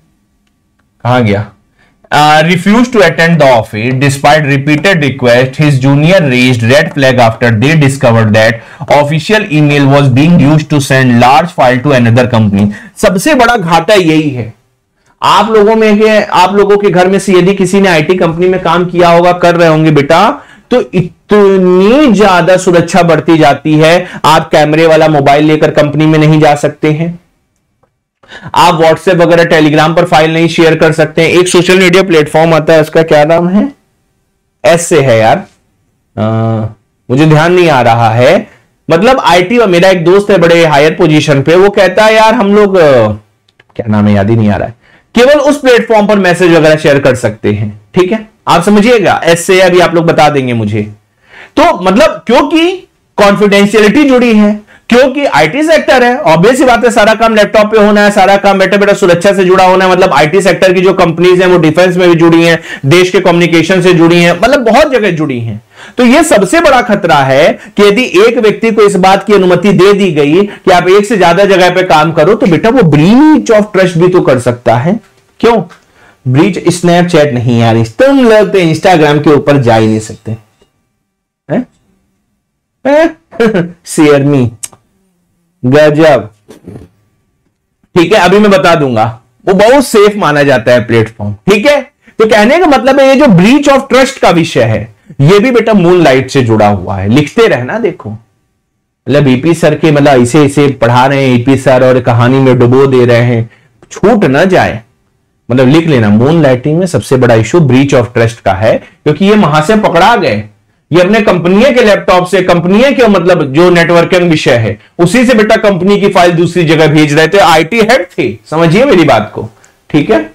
कहां गया, refused to attend the office despite repeated requests. His junior raised red flag after they discovered that official email was being used to send large file to another company. सबसे बड़ा घाटा यही है आप लोगों में कि आप लोगों के घर में से यदि किसी ने आईटी कंपनी में काम किया होगा, कर रहे होंगे बेटा, तो इतनी ज्यादा सुरक्षा बढ़ती जाती है। आप कैमरे वाला मोबाइल लेकर कंपनी में नहीं जा सकते हैं, आप व्हाट्सएप वगैरह टेलीग्राम पर फाइल नहीं शेयर कर सकते हैं। एक सोशल मीडिया प्लेटफॉर्म आता है, उसका क्या नाम है, एस से है यार, मुझे ध्यान नहीं आ रहा है। मतलब आईटी, मेरा एक दोस्त है बड़े हायर पोजीशन पे, वो कहता है यार हम लोग क्या नाम है याद ही नहीं आ रहा है, केवल उस प्लेटफॉर्म पर मैसेज वगैरह शेयर कर सकते हैं। ठीक है, आप समझिएगा, एस से अभी आप लोग बता देंगे मुझे। तो मतलब क्योंकि कॉन्फिडेंशियलिटी जुड़ी है, क्योंकि आईटी सेक्टर है, ऑब्वियस सी बात है, सारा काम लैपटॉप पे होना है, सारा काम बेटा बेटा सुरक्षा से जुड़ा होना है। मतलब आईटी सेक्टर की जो कंपनीज हैं वो डिफेंस में भी जुड़ी हैं, देश के कम्युनिकेशन से जुड़ी हैं, मतलब बहुत जगह जुड़ी हैं। तो ये सबसे बड़ा खतरा है कि यदि एक व्यक्ति को इस बात की अनुमति दे दी गई कि आप एक से ज्यादा जगह पे काम करो, तो बेटा वो ब्रीच ऑफ ट्रस्ट भी तो कर सकता है। क्यों ब्रीच? स्नैपचैट नहीं यार, तुम लोग तो इंस्टाग्राम के ऊपर जा ही नहीं सकते हैं? शेयर मी गजब। ठीक है, अभी मैं बता दूंगा, वो बहुत सेफ माना जाता है प्लेटफॉर्म। ठीक है, तो कहने का मतलब है ये जो ब्रीच ऑफ ट्रस्ट का विषय है, ये भी बेटा मून लाइट से जुड़ा हुआ है। लिखते रहना, देखो मतलब ईपी सर के मतलब ऐसे ऐसे पढ़ा रहे हैं ईपी सर और कहानी में डुबो दे रहे हैं, छूट ना जाए। मतलब लिख लेना, मून लाइटिंग में सबसे बड़ा इशू ब्रीच ऑफ ट्रस्ट का है, क्योंकि ये वहां से पकड़ा गए, ये अपने कंपनी के लैपटॉप से, कंपनी के मतलब जो नेटवर्किंग विषय है उसी से बेटा कंपनी की फाइल दूसरी जगह भेज रहे थे, आईटी हेड थे। समझिए मेरी बात को, ठीक है।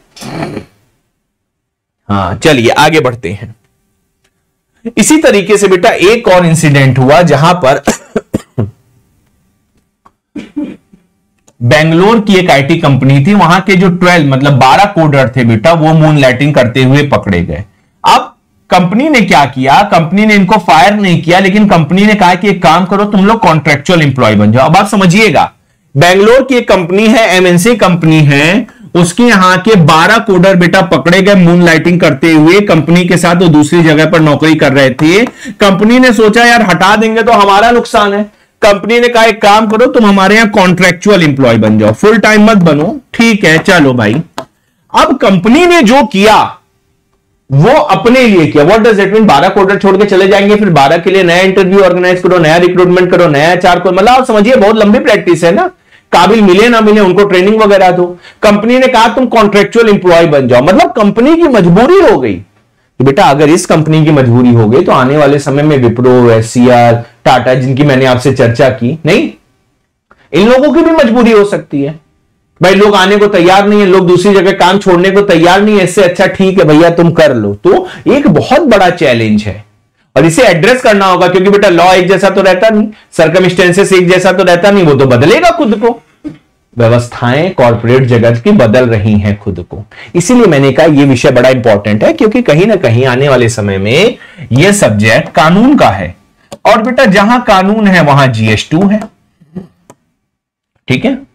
हाँ चलिए आगे बढ़ते हैं। इसी तरीके से बेटा एक और इंसिडेंट हुआ जहां पर बेंगलोर की एक आईटी कंपनी थी, वहां के जो 12 मतलब 12 कोडर थे बेटा, वो मून लाइटिंग करते हुए पकड़े गए। अब कंपनी ने क्या किया, कंपनी ने इनको फायर नहीं किया, लेकिन कंपनी ने कहा कि एक काम करो, तुम लोग कॉन्ट्रेक्चुअल एम्प्लॉय बन जाओ। अब आप समझिएगा, बेंगलोर की एक कंपनी है, एमएनसी कंपनी है, उसके यहां के 12 कोडर बेटा पकड़े गए मून लाइटिंग करते हुए। कंपनी के साथ वो दूसरी जगह पर नौकरी कर रहे थे। कंपनी ने सोचा यार हटा देंगे तो हमारा नुकसान है। कंपनी ने कहा एक काम करो, तुम हमारे यहां कॉन्ट्रेक्चुअल एम्प्लॉय बन जाओ, फुल टाइम मत बनो। ठीक है चलो भाई। अब कंपनी ने जो किया वो अपने लिए किया। What does it mean? 12 coder छोड़ के चले जाएंगे, फिर 12 के लिए नया इंटरव्यू ऑर्गेनाइज करो, नया रिक्रूटमेंट करो, नया एचआर को, मतलब आप समझिए बहुत लंबी प्रैक्टिस है ना। काबिल मिले ना मिले उनको ट्रेनिंग वगैरह दो। कंपनी ने कहा तुम कॉन्ट्रेक्चुअल एम्प्लॉय बन जाओ, मतलब कंपनी की मजबूरी हो गई। तो बेटा अगर इस कंपनी की मजबूरी हो गई तो आने वाले समय में विप्रो, एससीआर, टाटा, जिनकी मैंने आपसे चर्चा की, नहीं, इन लोगों की भी मजबूरी हो सकती है। भाई लोग आने को तैयार नहीं है, लोग दूसरी जगह काम छोड़ने को तैयार नहीं है, इससे अच्छा ठीक है भैया तुम कर लो। तो एक बहुत बड़ा चैलेंज है और इसे एड्रेस करना होगा, क्योंकि बेटा लॉ एक जैसा तो रहता नहीं, सर्कमस्टेंसेस एक जैसा तो रहता नहीं, वो तो बदलेगा खुद को। व्यवस्थाएं कॉर्पोरेट जगत की बदल रही हैं खुद को। इसीलिए मैंने कहा यह विषय बड़ा इंपॉर्टेंट है, क्योंकि कहीं ना कहीं आने वाले समय में यह सब्जेक्ट कानून का है, और बेटा जहां कानून है वहां GS2 है। ठीक है।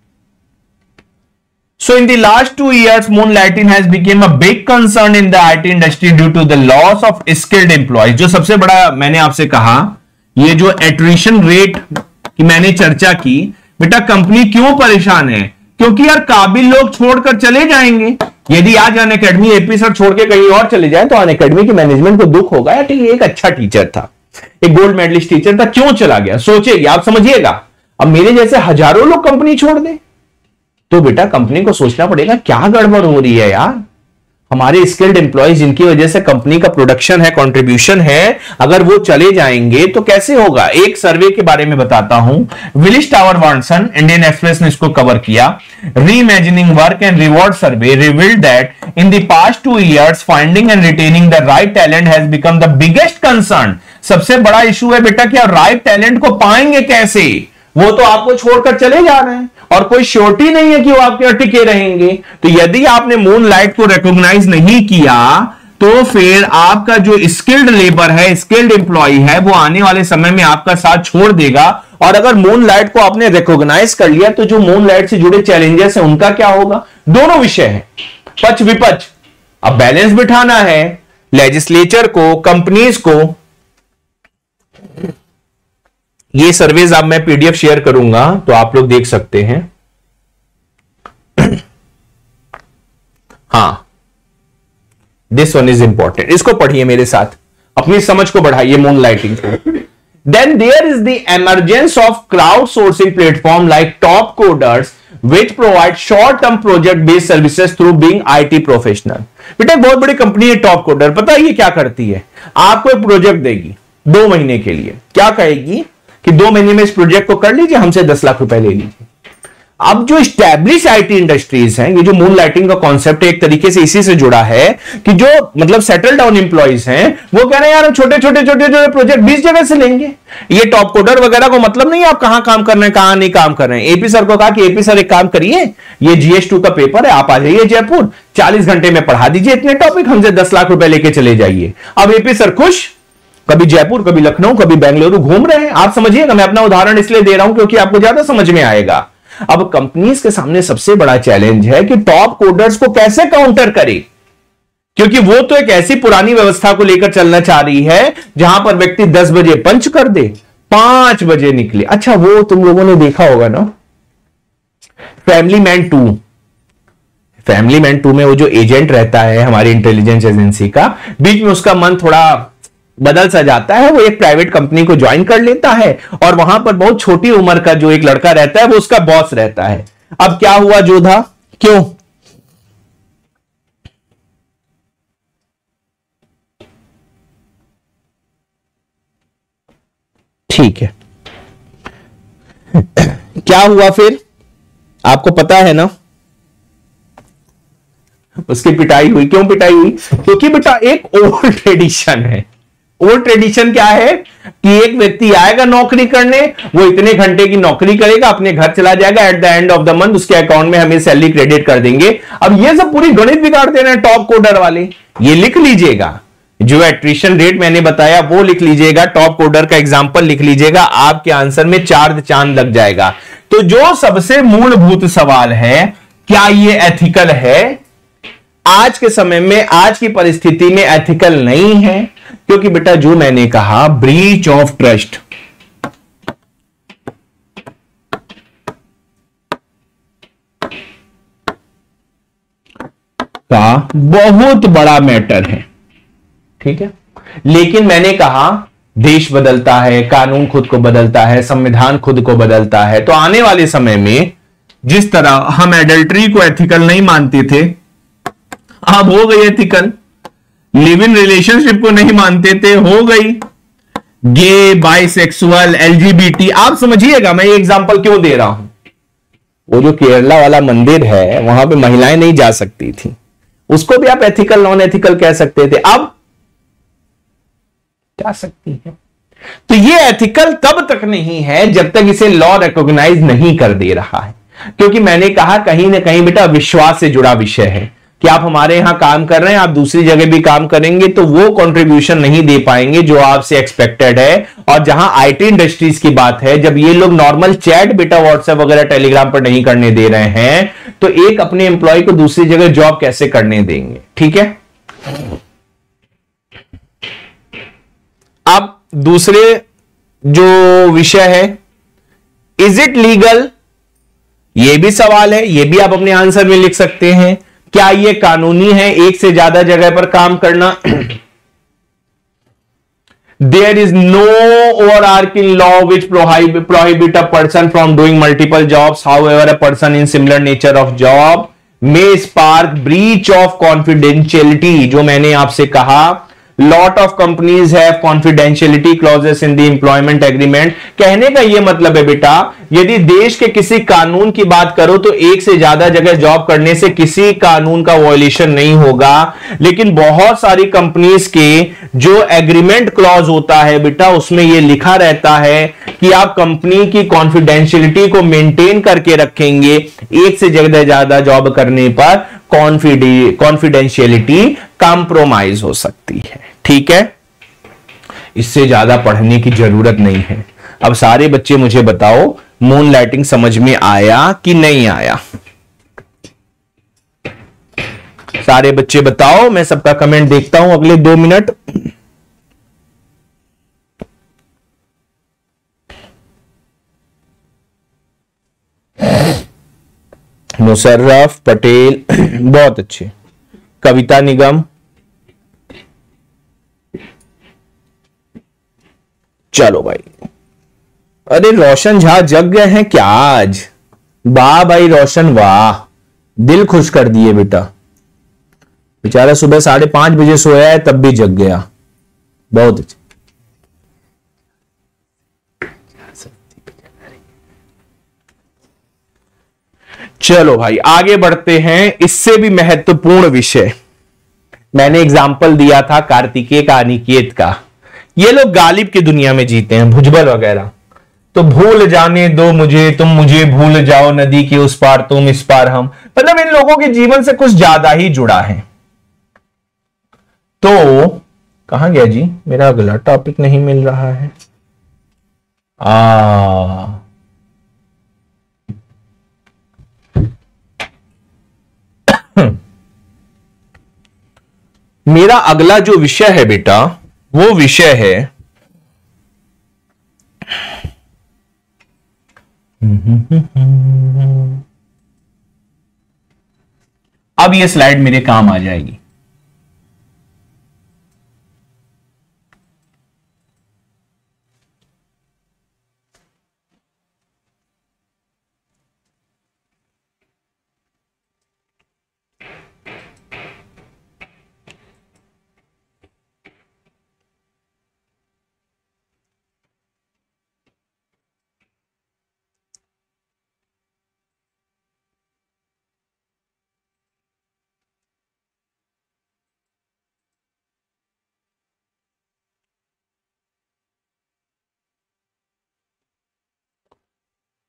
So in the last 2 years, moonlighting has become a big concern in the IT industry due to the loss of skilled employees। जो सबसे बड़ा मैंने आपसे कहा, ये जो एट्रिशन रेट की मैंने चर्चा की, बेटा कंपनी क्यों परेशान है? क्योंकि यार काबिल लोग छोड़कर चले जाएंगे। यदि आज अनअकैडमी एपी सर छोड़ के कहीं और चले जाएं तो अनअकैडमी की मैनेजमेंट को दुख होगा। यार एक अच्छा टीचर था, एक गोल्ड मेडलिस्ट टीचर था, क्यों चला गया? सोचेगी, आप समझिएगा। अब मेरे जैसे हजारों लोग कंपनी छोड़ दें तो बेटा कंपनी को सोचना पड़ेगा क्या गड़बड़ हो रही है यार। हमारे स्किल्ड एम्प्लॉयज जिनकी वजह से कंपनी का प्रोडक्शन है, कंट्रीब्यूशन है, अगर वो चले जाएंगे तो कैसे होगा? एक सर्वे के बारे में बताता हूं, Willis Tower Watson, Indian Express ने इसको कवर किया। Reimagining work and reward survey revealed that in the past 2 years finding and retaining the right talent has become the biggest concern. सबसे बड़ा इशू है बेटा कि राइट टैलेंट को पाएंगे कैसे? वो तो आपको छोड़कर चले जा रहे हैं और कोई श्योरिटी नहीं है कि वो आपके यहाँ टिके रहेंगे। तो यदि आपने मून लाइट को रिकॉग्नाइज नहीं किया तो फिर आपका जो स्किल्ड लेबर है, स्किल्ड एम्प्लॉय है, वो आने वाले समय में आपका साथ छोड़ देगा। और अगर मून लाइट को आपने रिकॉग्नाइज कर लिया तो जो मून लाइट से जुड़े चैलेंजेस है उनका क्या होगा? दोनों विषय है, पक्ष विपक्ष। अब बैलेंस बिठाना है लेजिस्लेचर को, कंपनीज को। ये सर्वेज अब मैं पीडीएफ शेयर करूंगा तो आप लोग देख सकते हैं। हां, दिस वन इज इंपॉर्टेंट, इसको पढ़िए मेरे साथ, अपनी समझ को बढ़ाइए मून लाइटिंग को। Then there is the emergence of crowd sourcing platform like Top Coders which provide short term project based services through being IT professional। बेटा एक बहुत बड़ी कंपनी है टॉप कोडर, पता है ये क्या करती है? आपको एक प्रोजेक्ट देगी 2 महीने के लिए, क्या कहेगी कि 2 महीने में इस प्रोजेक्ट को कर लीजिए, हमसे 10 लाख रुपए ले लीजिए। अब जो स्टैब्लिश आईटी इंडस्ट्रीज हैं, ये जो मून लाइटिंग का कॉन्सेप्ट है एक तरीके से इसी से जुड़ा है कि जो मतलब सेटल डाउन एम्प्लॉइज हैं वो कह रहे हैं यार छोटे छोटे प्रोजेक्ट 20 जगह से लेंगे। ये टॉप कोडर वगैरह को मतलब नहीं आप कहां काम कर रहे हैं कहां नहीं काम कर रहे हैं। एपी सर को कहा कि एपी सर एक काम करिए, ये GS2 का पेपर है, आप आ जाइए जयपुर, 40 घंटे में पढ़ा दीजिए इतने टॉपिक, हमसे 10 लाख रुपए लेके चले जाइए। अब एपी सर खुश, कभी जयपुर, कभी लखनऊ, कभी बेंगलुरु घूम रहे हैं। आप समझिएगा, मैं अपना उदाहरण इसलिए दे रहा हूं क्योंकि आपको ज्यादा समझ में आएगा। अब कंपनीज के सामने सबसे बड़ा चैलेंज है कि टॉप कोडर्स को कैसे काउंटर करें, क्योंकि वो तो एक ऐसी पुरानी व्यवस्था को लेकर चलना चाह रही है जहां पर व्यक्ति 10 बजे पंच कर दे, 5 बजे निकले। अच्छा वो तुम लोगों ने देखा होगा ना फैमिली मैन 2, फैमिली मैन 2 में वो जो एजेंट रहता है हमारी इंटेलिजेंस एजेंसी का, बीच में उसका मन थोड़ा बदल सा जाता है, वो एक प्राइवेट कंपनी को ज्वाइन कर लेता है और वहां पर बहुत छोटी उम्र का जो एक लड़का रहता है वो उसका बॉस रहता है। अब क्या हुआ जोधा, क्यों? ठीक है क्या हुआ फिर आपको पता है ना, उसकी पिटाई हुई। क्यों पिटाई हुई? क्योंकि बेटा एक ओल्ड ट्रेडिशन है, ओल्ड ट्रेडिशन क्या है कि एक व्यक्ति आएगा नौकरी करने, वो इतने घंटे की नौकरी करेगा, अपने घर चला जाएगा, at the end of the month उसके अकाउंट में हमें सैलरी क्रेडिट कर देंगे। अब ये सब पूरी गणित बिगाड़ दे रहे हैं टॉप कोडर वाले। ये लिख लीजिएगा, जो एट्रिशन रेट मैंने बताया वो लिख लीजिएगा, टॉप कोडर का एग्जांपल लिख लीजिएगा, आपके आंसर में चार चांद लग जाएगा। तो जो सबसे मूलभूत सवाल है, क्या ये एथिकल है? आज के समय में, आज की परिस्थिति में एथिकल नहीं है, क्योंकि बेटा जो मैंने कहा, ब्रीच ऑफ ट्रस्ट का बहुत बड़ा मैटर है, ठीक है। लेकिन मैंने कहा देश बदलता है, कानून खुद को बदलता है, संविधान खुद को बदलता है, तो आने वाले समय में जिस तरह हम एडल्ट्री को एथिकल नहीं मानते थे, अब हो गई एथिकल। लिव इन रिलेशनशिप को नहीं मानते थे, हो गई। गे, बाइसेक्सुअल, एलजीबीटी, आप समझिएगा मैं ये एग्जांपल क्यों दे रहा हूं। वो जो केरला वाला मंदिर है, वहां पे महिलाएं नहीं जा सकती थी, उसको भी आप एथिकल नॉन एथिकल कह सकते थे, अब जा सकती है। तो ये एथिकल तब तक नहीं है जब तक इसे लॉ रिकॉग्नाइज नहीं कर दे रहा है, क्योंकि मैंने कहा कहीं ना कहीं बेटा विश्वास से जुड़ा विषय है कि आप हमारे यहां काम कर रहे हैं, आप दूसरी जगह भी काम करेंगे तो वो कंट्रीब्यूशन नहीं दे पाएंगे जो आपसे एक्सपेक्टेड है। और जहां आईटी इंडस्ट्रीज की बात है, जब ये लोग नॉर्मल चैट बेटा व्हाट्सएप वगैरह टेलीग्राम पर नहीं करने दे रहे हैं, तो एक अपने एम्प्लॉय को दूसरी जगह जॉब कैसे करने देंगे, ठीक है। अब दूसरे जो विषय है, इज इट लीगल, यह भी सवाल है, यह भी आप अपने आंसर में लिख सकते हैं। क्या यह कानूनी है एक से ज्यादा जगह पर काम करना? There is no overarching law which prohibit a person from doing multiple jobs, however a person in similar nature of job may spark breach of confidentiality. जो मैंने आपसे कहा, lot of companies have confidentiality clauses in the employment agreement. कहने का यह मतलब है बेटा, यदि देश के किसी कानून की बात करो तो एक से ज्यादा जगह जॉब करने से किसी कानून का वायलेशन नहीं होगा, लेकिन बहुत सारी कंपनीज के जो एग्रीमेंट क्लॉज होता है बेटा, उसमें यह लिखा रहता है कि आप कंपनी की कॉन्फिडेंशियलिटी को मेंटेन करके रखेंगे, एक से ज्यादा जॉब करने पर कॉन्फिडेंशियलिटी कंप्रोमाइज हो सकती है, ठीक है। इससे ज्यादा पढ़ने की जरूरत नहीं है। अब सारे बच्चे मुझे बताओ, मून लाइटिंग समझ में आया कि नहीं आया? सारे बच्चे बताओ, मैं सबका कमेंट देखता हूं अगले 2 मिनट। मुशर्रफ पटेल बहुत अच्छे, कविता निगम, चलो भाई। अरे रोशन झा जग गए हैं क्या आज? वाह भाई रोशन, वाह, दिल खुश कर दिए बेटा। बेचारा सुबह 5:30 बजे सोया है तब भी जग गया, बहुत अच्छा। चलो भाई आगे बढ़ते हैं, इससे भी महत्वपूर्ण विषय। मैंने एग्जाम्पल दिया था कार्तिकेय का, अनिकेत का। ये लोग गालिब की दुनिया में जीते हैं, भुजबल वगैरह। तो भूल जाने दो मुझे, तुम मुझे भूल जाओ, नदी के उस पार तुम इस पार हम। मतलब इन लोगों के जीवन से कुछ ज्यादा ही जुड़ा है। तो कहां गया जी, मेरा अगला टॉपिक नहीं मिल रहा है। मेरा अगला जो विषय है बेटा, वो विषय है अब ये स्लाइड मेरे काम आ जाएगी।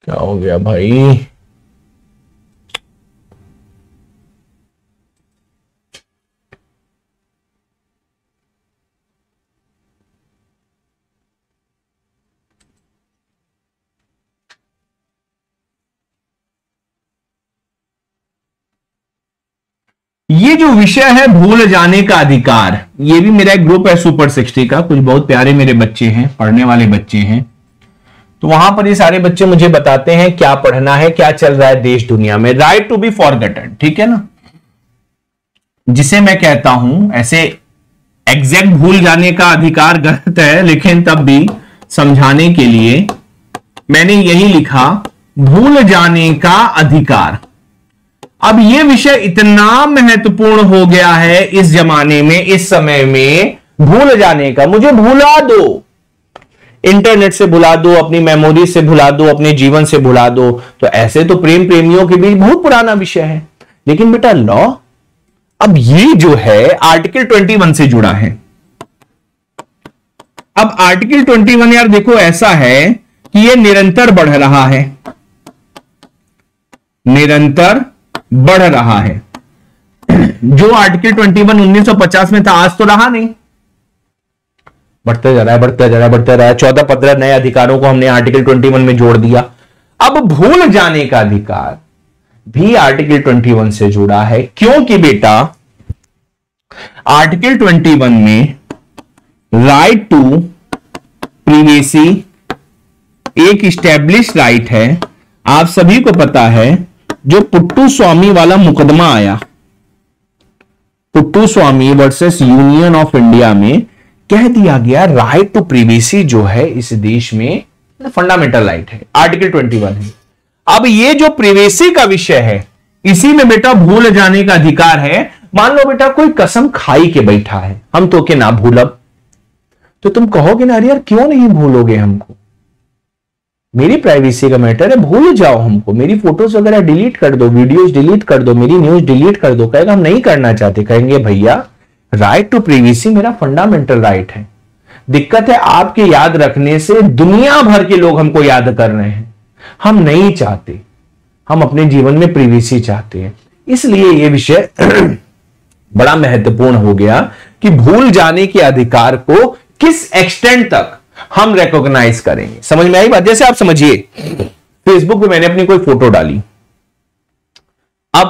क्या हो गया भाई? ये जो विषय है भूल जाने का अधिकार, ये भी मेरा एक ग्रुप है सुपर 60 का, कुछ बहुत प्यारे मेरे बच्चे हैं, पढ़ने वाले बच्चे हैं। तो वहां पर ये सारे बच्चे मुझे बताते हैं क्या पढ़ना है, क्या चल रहा है देश दुनिया में। राइट टू बी फॉरगेटन, ठीक है ना, जिसे मैं कहता हूं, ऐसे एग्जैक्ट भूल जाने का अधिकार गलत है, लेकिन तब भी समझाने के लिए मैंने यही लिखा, भूल जाने का अधिकार। अब यह विषय इतना महत्वपूर्ण हो गया है इस जमाने में, इस समय में, भूल जाने का। मुझे भुला दो, इंटरनेट से भुला दो, अपनी मेमोरी से भुला दो, अपने जीवन से भुला दो। तो ऐसे तो प्रेम प्रेमियों के बीच बहुत पुराना विषय है, लेकिन बेटा लॉ, अब ये जो है आर्टिकल 21 से जुड़ा है। अब आर्टिकल 21 यार देखो ऐसा है कि ये निरंतर बढ़ रहा है, निरंतर बढ़ रहा है। जो आर्टिकल 21 1950 में था, आज तो रहा नहीं, बढ़ते जा रहा है, बढ़ते जा रहा है, बढ़ते रहा है। 14-15 नए अधिकारों को हमने आर्टिकल 21 में जोड़ दिया। अब भूल जाने का अधिकार भी आर्टिकल 21 से जुड़ा है, क्योंकि बेटा आर्टिकल 21 में राइट टू प्रिवेसी एक स्टैब्लिश राइट है। आप सभी को पता है जो पुट्टू स्वामी वाला मुकदमा आया, Puttu Swamy versus Union of India में कह दिया गया राइट टू प्रिवेसी जो है इस देश में फंडामेंटल राइट है, आर्टिकल 21 है। अब ये जो प्रिवेसी का विषय है, इसी में बेटा भूल जाने का अधिकार है। मान लो बेटा कोई कसम खाई के बैठा है, हम तो के ना भूलब, तो तुम कहोगे ना अरे यार क्यों नहीं भूलोगे हमको, मेरी प्राइवेसी का मैटर है, भूल जाओ हमको, मेरी फोटोज वगैरह डिलीट कर दो, वीडियोज डिलीट कर दो, मेरी न्यूज डिलीट कर दो। कहेगा हम नहीं करना चाहते, कहेंगे भैया राइट टू प्रिवेसी मेरा फंडामेंटल राइट है। दिक्कत है आपके याद रखने से दुनिया भर के लोग हमको याद कर रहे हैं, हम नहीं चाहते, हम अपने जीवन में प्रिवेसी चाहते हैं। इसलिए यह विषय बड़ा महत्वपूर्ण हो गया कि भूल जाने के अधिकार को किस एक्सटेंट तक हम रिकॉग्नाइज करेंगे। समझ में आई बात? जैसे आप समझिए फेसबुक पे मैंने अपनी कोई फोटो डाली, अब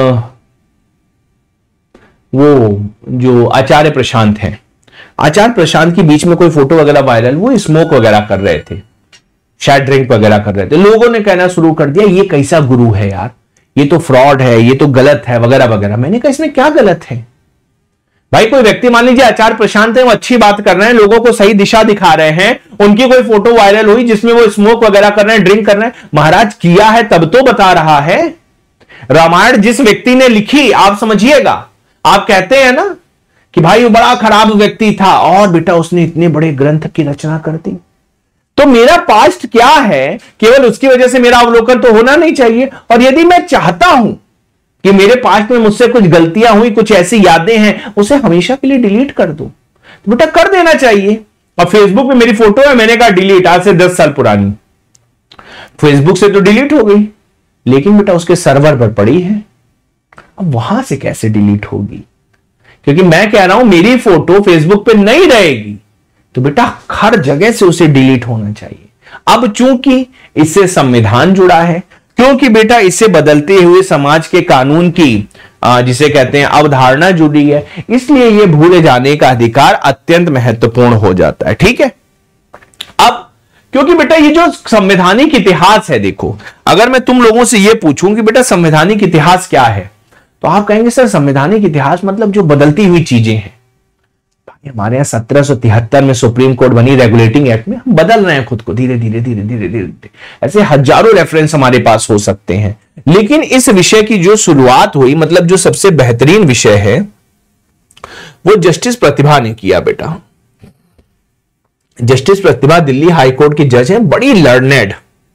वो जो आचार्य प्रशांत हैं, आचार्य प्रशांत के बीच में कोई फोटो वगैरह वायरल, वो स्मोक वगैरह कर रहे थे, शायद ड्रिंक वगैरह कर रहे थे। लोगों ने कहना शुरू कर दिया ये कैसा गुरु है यार, ये तो फ्रॉड है, ये तो गलत है वगैरह वगैरह। मैंने कहा इसमें क्या गलत है भाई? कोई व्यक्ति मान लीजिए आचार्य प्रशांत है, वो अच्छी बात कर रहे हैं, लोगों को सही दिशा दिखा रहे हैं, उनकी कोई फोटो वायरल हुई जिसमें वो स्मोक वगैरह कर रहे हैं, ड्रिंक कर रहे हैं, महाराज किया है तब तो बता रहा है। रामायण जिस व्यक्ति ने लिखी, आप समझिएगा, आप कहते हैं ना कि भाई वो बड़ा खराब व्यक्ति था और बेटा उसने इतने बड़े ग्रंथ की रचना कर दी, तो मेरा पास्ट क्या है केवल उसकी वजह से मेरा अवलोकन तो होना नहीं चाहिए। और यदि मैं चाहता हूं कि मेरे पास्ट में मुझसे कुछ गलतियां हुई, कुछ ऐसी यादें हैं, उसे हमेशा के लिए डिलीट कर दो, तो बेटा कर देना चाहिए। और फेसबुक पे मेरी फोटो है, मैंने कहा डिलीट, आज से 10 साल पुरानी, फेसबुक से तो डिलीट हो गई, लेकिन बेटा उसके सर्वर पर पड़ी है, अब वहां से कैसे डिलीट होगी? क्योंकि मैं कह रहा हूं मेरी फोटो फेसबुक पे नहीं रहेगी, तो बेटा हर जगह से उसे डिलीट होना चाहिए। अब चूंकि इससे संविधान जुड़ा है, क्योंकि बेटा इससे बदलते हुए समाज के कानून की जिसे कहते हैं अवधारणा जुड़ी है, इसलिए यह भूले जाने का अधिकार अत्यंत महत्वपूर्ण हो जाता है। ठीक है, अब क्योंकि बेटा ये जो संवैधानिक इतिहास है, देखो अगर मैं तुम लोगों से यह पूछूं कि बेटा संवैधानिक इतिहास क्या है, तो आप कहेंगे सर संवैधानिक इतिहास मतलब जो बदलती हुई चीजें हैं। हमारे यहां 1773 में सुप्रीम कोर्ट बनी, रेगुलेटिंग एक्ट में हम बदल रहे हैं खुद को धीरे धीरे धीरे धीरे धीरे, ऐसे हजारों रेफरेंस हमारे पास हो सकते हैं। लेकिन इस विषय की जो शुरुआत हुई, मतलब जो सबसे बेहतरीन विषय है, वो जस्टिस प्रतिभा ने किया। बेटा justice Pratibha Delhi High Court की जज हैं, बड़ी लर्नेड।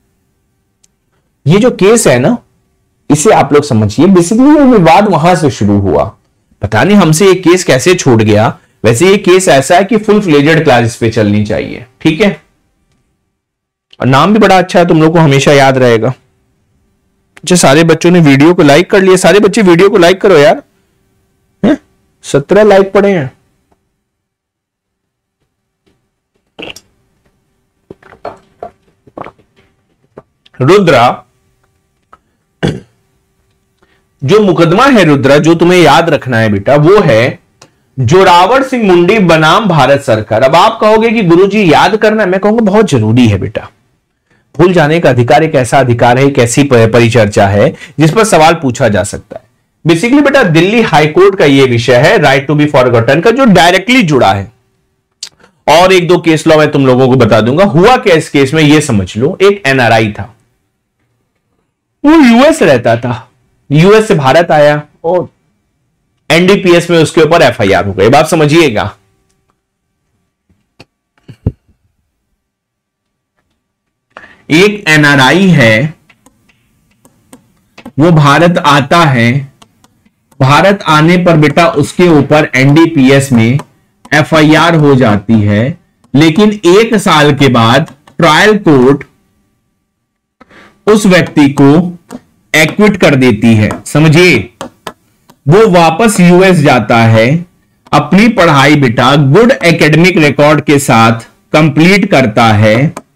ये जो केस है ना, इसे आप लोग समझिए, बेसिकली ये विवाद वहां से शुरू हुआ, पता नहीं हमसे ये केस कैसे छूट गया। वैसे ये केस ऐसा है कि फुल फ्लेजेड क्लास पे चलनी चाहिए, ठीक है। और नाम भी बड़ा अच्छा है, तुम लोग को हमेशा याद रहेगा। अच्छा, सारे बच्चों ने वीडियो को लाइक कर लिया। सारे बच्चे वीडियो को लाइक करो यार। 17 लाइक पड़े हैं। रुद्रा, जो मुकदमा है रुद्रा, जो तुम्हें याद रखना है बेटा, वो है जोरावर सिंह मुंडी बनाम भारत सरकार। अब आप कहोगे कि गुरुजी याद करना है, मैं कहूंगा बहुत जरूरी है बेटा। भूल जाने का अधिकार एक ऐसा अधिकार है, एक ऐसी परिचर्चा है जिस पर सवाल पूछा जा सकता है। बेसिकली बेटा दिल्ली हाईकोर्ट का यह विषय है, राइट टू बी फॉरगॉटन का, जो डायरेक्टली जुड़ा है। और एक दो केस लॉ मैं तुम लोगों को बता दूंगा। हुआ क्या इस केस में, यह समझ लो। एक एनआरआई था, वो यूएस रहता था, यूएस से भारत आया और एनडीपीएस में उसके ऊपर एफआईआर हो गई। अब आप समझिएगा, एक एनआरआई है, वो भारत आता है, भारत आने पर बेटा उसके ऊपर एनडीपीएस में एफआईआर हो जाती है, लेकिन 1 साल के बाद ट्रायल कोर्ट उस व्यक्ति को एक्विट कर देती है। समझिए, वो वापस यूएस जाता है, अपनी पढ़ाई बेटा गुड एकेडमिक रिकॉर्ड के साथ कंप्लीट करता है।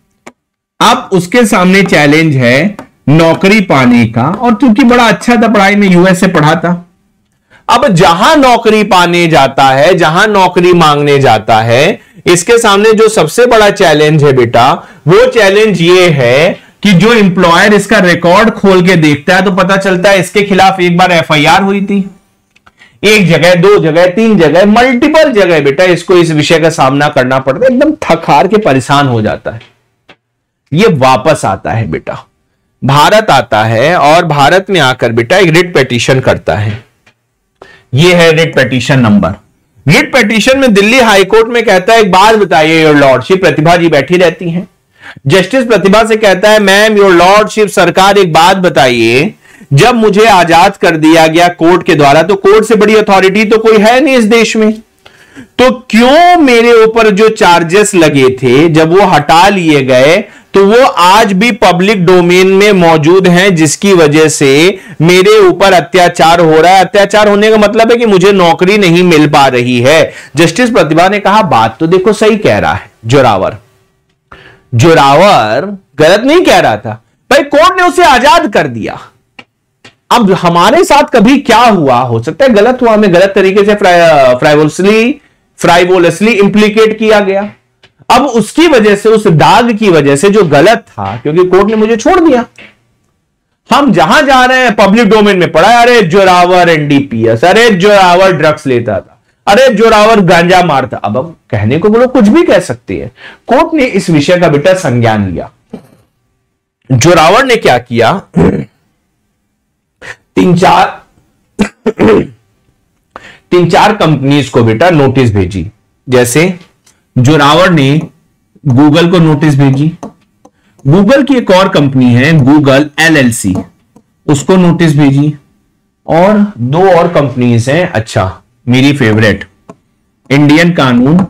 अब उसके सामने चैलेंज है नौकरी पाने का, और क्योंकि बड़ा अच्छा था पढ़ाई में, यूएस से पढ़ा था। अब जहां नौकरी पाने जाता है, जहां नौकरी मांगने जाता है, इसके सामने जो सबसे बड़ा चैलेंज है बेटा, वो चैलेंज ये है कि जो एम्प्लॉयर इसका रिकॉर्ड खोल के देखता है तो पता चलता है इसके खिलाफ एक बार एफआईआर हुई थी। एक जगह, 2 जगह, 3 जगह, मल्टीपल जगह बेटा इसको इस विषय का सामना करना पड़ता है। एकदम थक हार के परेशान हो जाता है। ये वापस आता है बेटा, भारत आता है, और भारत में आकर बेटा एक रिट पिटीशन करता है। ये है writ petition number. Writ petition में दिल्ली हाईकोर्ट में कहता है, एक बात बताइए योर लॉर्डशिप, प्रतिभा जी बैठी रहती हैं। जस्टिस प्रतिभा से कहता है, मैम योर लॉर्डशिप, सरकार एक बात बताइए, जब मुझे आजाद कर दिया गया कोर्ट के द्वारा, तो कोर्ट से बड़ी अथॉरिटी तो कोई है नहीं इस देश में, तो क्यों मेरे ऊपर जो चार्जेस लगे थे जब वो हटा लिए गए, तो वो आज भी पब्लिक डोमेन में मौजूद हैं, जिसकी वजह से मेरे ऊपर अत्याचार हो रहा है। अत्याचार होने का मतलब है कि मुझे नौकरी नहीं मिल पा रही है। जस्टिस प्रतिभा ने कहा, बात तो देखो सही कह रहा है जोरावर, जोरावर गलत नहीं कह रहा था भाई, कोर्ट ने उसे आजाद कर दिया। अब हमारे साथ कभी क्या हुआ, हो सकता है गलत हुआ, हमें गलत तरीके से फ्राइवोलसली इंप्लीकेट किया गया। अब उसकी वजह से, उस दाग की वजह से जो गलत था, क्योंकि कोर्ट ने मुझे छोड़ दिया, हम जहां जा रहे हैं पब्लिक डोमेन में पड़ा है, अरे जोरावर एनडीपीएस, अरे जोरावर ड्रग्स लेता था, अरे जोरावर गांजा मारता। अब कहने को बोलो कुछ भी कह सकती है। कोर्ट ने इस विषय का बेटा संज्ञान लिया। जोरावर ने क्या किया, 3-4 कंपनीज को बेटा नोटिस भेजी। जैसे जोरावर ने गूगल को नोटिस भेजी, गूगल की एक और कंपनी है गूगल एलएलसी, उसको नोटिस भेजी, और 2 और कंपनीज हैं, अच्छा मेरी फेवरेट, इंडियन कानून,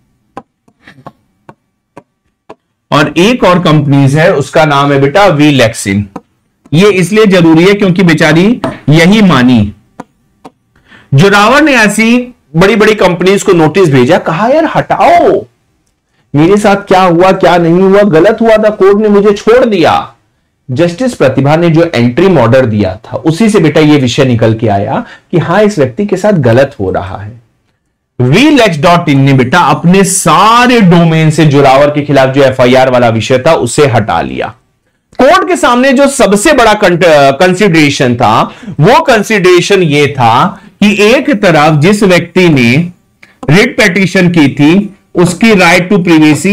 और एक और कंपनीज है उसका नाम है बेटा वीलेक्सिन। ये इसलिए जरूरी है क्योंकि बेचारी यही मानी। जोरावर ने ऐसी बड़ी बड़ी कंपनीज को नोटिस भेजा, कहा यार हटाओ, मेरे साथ क्या हुआ क्या नहीं हुआ, गलत हुआ था, कोर्ट ने मुझे छोड़ दिया। जस्टिस प्रतिभा ने जो एंट्री ऑर्डर दिया था, उसी से बेटा ये विषय निकल के आया कि हां इस व्यक्ति के साथ गलत हो रहा है। Vlex.in ने बेटा अपने सारे डोमेन से जोरावर के खिलाफ जो एफआईआर वाला विषय था उसे हटा लिया। कोर्ट के सामने जो सबसे बड़ा कंसिडरेशन था, वो कंसिडरेशन ये था कि एक तरफ जिस व्यक्ति ने रिट पिटीशन की थी उसकी राइट टू प्रिवेसी,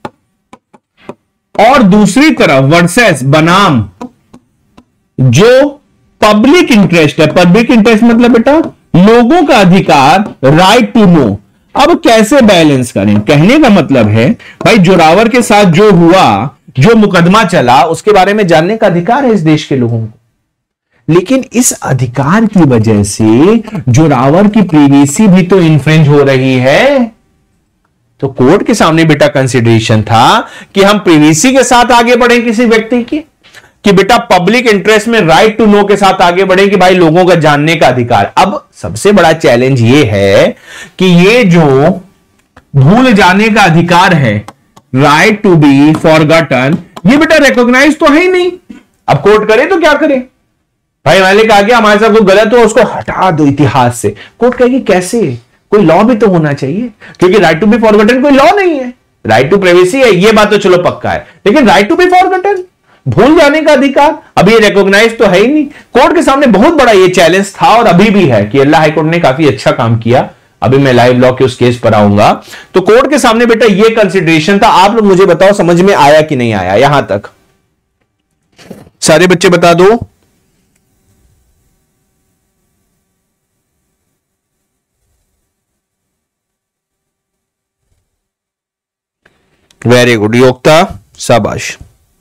और दूसरी तरफ वर्सेस बनाम जो पब्लिक इंटरेस्ट है। पब्लिक इंटरेस्ट मतलब बेटा लोगों का अधिकार, राइट टू नो। अब कैसे बैलेंस करें, कहने का मतलब है भाई जोरावर के साथ जो हुआ, जो मुकदमा चला, उसके बारे में जानने का अधिकार है इस देश के लोगों को, लेकिन इस अधिकार की वजह से जोरावर की प्रिवेसी भी तो इन्फ्रिंज हो रही है। तो कोर्ट के सामने बेटा कंसिडरेशन था कि हम प्रिवेसी के साथ आगे बढ़े किसी व्यक्ति की, कि बेटा पब्लिक इंटरेस्ट में राइट टू नो के साथ आगे बढ़े कि भाई लोगों का जानने का अधिकार। अब सबसे बड़ा चैलेंज ये है कि ये जो भूल जाने का अधिकार है, राइट टू बी फॉरगॉटन, ये बेटा रिकॉग्नाइज तो है ही नहीं। अब कोर्ट करे तो क्या करे? भाई मैंने कहा कि हमारे साथ कोई गलत हो उसको हटा दो इतिहास से। कोर्ट कहेगी कैसे? कोई लॉ भी तो होना चाहिए, क्योंकि राइट टू बी फॉरगॉटन कोई लॉ नहीं है। राइट टू प्राइवेसी है, ये बात तो चलो पक्का है, लेकिन राइट टू बी फॉरगॉटन, भूल जाने का अधिकार, अभी ये रिकॉग्नाइज तो है ही नहीं। कोर्ट के सामने बहुत बड़ा ये चैलेंज था और अभी भी है। केरला हाईकोर्ट ने काफी अच्छा काम किया, अभी मैं लाइव लॉ के उस केस पर आऊंगा। तो कोर्ट के सामने बेटा ये कंसिडरेशन था। आप लोग मुझे बताओ समझ में आया कि नहीं आया? यहां तक सारे बच्चे बता दो। वेरी गुड योक्ता, शाबाश।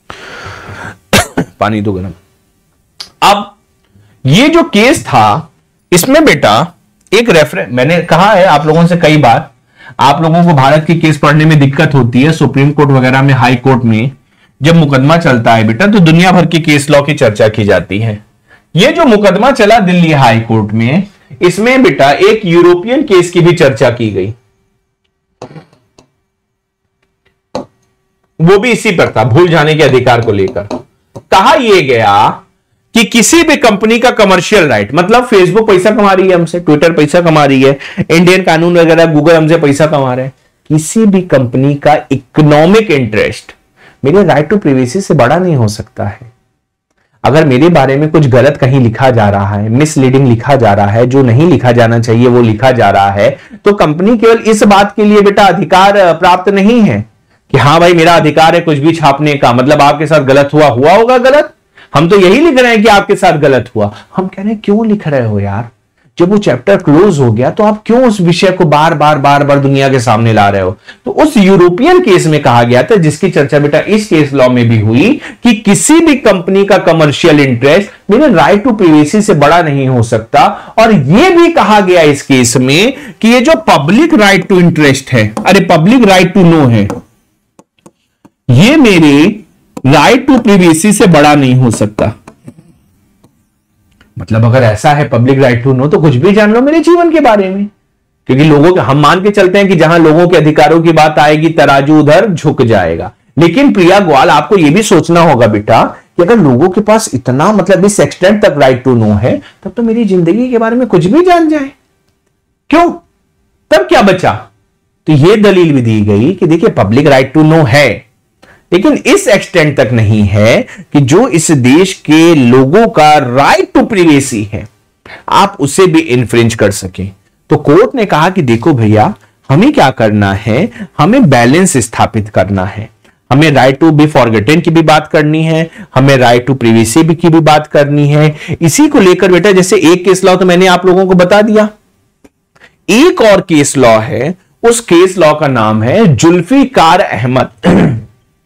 पानी दो गरम। अब ये जो केस था इसमें बेटा एक रेफरेंस, मैंने कहा है आप लोगों से कई बार, आप लोगों को भारत की केस पढ़ने में दिक्कत होती है। सुप्रीम कोर्ट वगैरह में, हाई कोर्ट में जब मुकदमा चलता है बेटा तो दुनिया भर की केस लॉ की चर्चा की जाती है। ये जो मुकदमा चला दिल्ली हाई कोर्ट में, इसमें बेटा एक यूरोपियन केस की भी चर्चा की गई, वो भी इसी पर था, भूल जाने के अधिकार को लेकर। कहा यह गया कि किसी भी कंपनी का कमर्शियल राइट, मतलब फेसबुक पैसा कमा रही है हमसे, ट्विटर पैसा कमा रही है, इंडियन कानून वगैरह गूगल हमसे पैसा कमा रहे हैं, किसी भी कंपनी का इकोनॉमिक इंटरेस्ट मेरे राइट टू प्राइवेसी से बड़ा नहीं हो सकता है। अगर मेरे बारे में कुछ गलत कहीं लिखा जा रहा है, मिसलीडिंग लिखा जा रहा है, जो नहीं लिखा जाना चाहिए वो लिखा जा रहा है, तो कंपनी केवल इस बात के लिए बेटा अधिकार प्राप्त नहीं है कि हाँ भाई मेरा अधिकार है कुछ भी छापने का, मतलब आपके साथ गलत हुआ होगा गलत, हम तो यही लिख रहे हैं कि आपके साथ गलत हुआ। हम कह रहे हैं क्यों लिख रहे हो यार, जब वो चैप्टर क्लोज हो गया तो आप क्यों उस विषय को बार बार दुनिया के सामने ला रहे हो? तो उस यूरोपियन केस में कहा गया था, जिसकी चर्चा बेटा इस केस लॉ में भी हुई, कि किसी भी कंपनी का कमर्शियल इंटरेस्ट मेरे राइट टू प्राइवेसी से बड़ा नहीं हो सकता। और यह भी कहा गया इस केस में कि ये जो पब्लिक राइट टू इंटरेस्ट है, अरे पब्लिक राइट टू नो है, ये मेरे राइट टू प्राइवेसी से बड़ा नहीं हो सकता। मतलब अगर ऐसा है पब्लिक राइट टू नो, तो कुछ भी जान लो मेरे जीवन के बारे में, क्योंकि लोगों के, हम मान के चलते हैं कि जहां लोगों के अधिकारों की बात आएगी तराजू उधर झुक जाएगा। लेकिन प्रिया ग्वाल, आपको यह भी सोचना होगा बेटा कि अगर लोगों के पास इतना, मतलब इस एक्सटेंट तक राइट टू नो है, तब तो मेरी जिंदगी के बारे में कुछ भी जान जाए, क्यों? तब क्या बचा? तो यह दलील भी दी गई कि देखिए पब्लिक राइट टू नो है, लेकिन इस एक्सटेंट तक नहीं है कि जो इस देश के लोगों का राइट टू प्राइवेसी है आप उसे भी इन्फ्रिंज कर सके। तो कोर्ट ने कहा कि देखो भैया, हमें क्या करना है, हमें बैलेंस स्थापित करना है, हमें राइट टू बी फॉरगॉटन की भी बात करनी है, हमें राइट टू प्राइवेसी की भी बात करनी है। इसी को लेकर बेटा, जैसे एक केस लॉ तो मैंने आप लोगों को बता दिया, एक और केस लॉ है, उस केस लॉ का नाम है जुल्फिकार अहमद।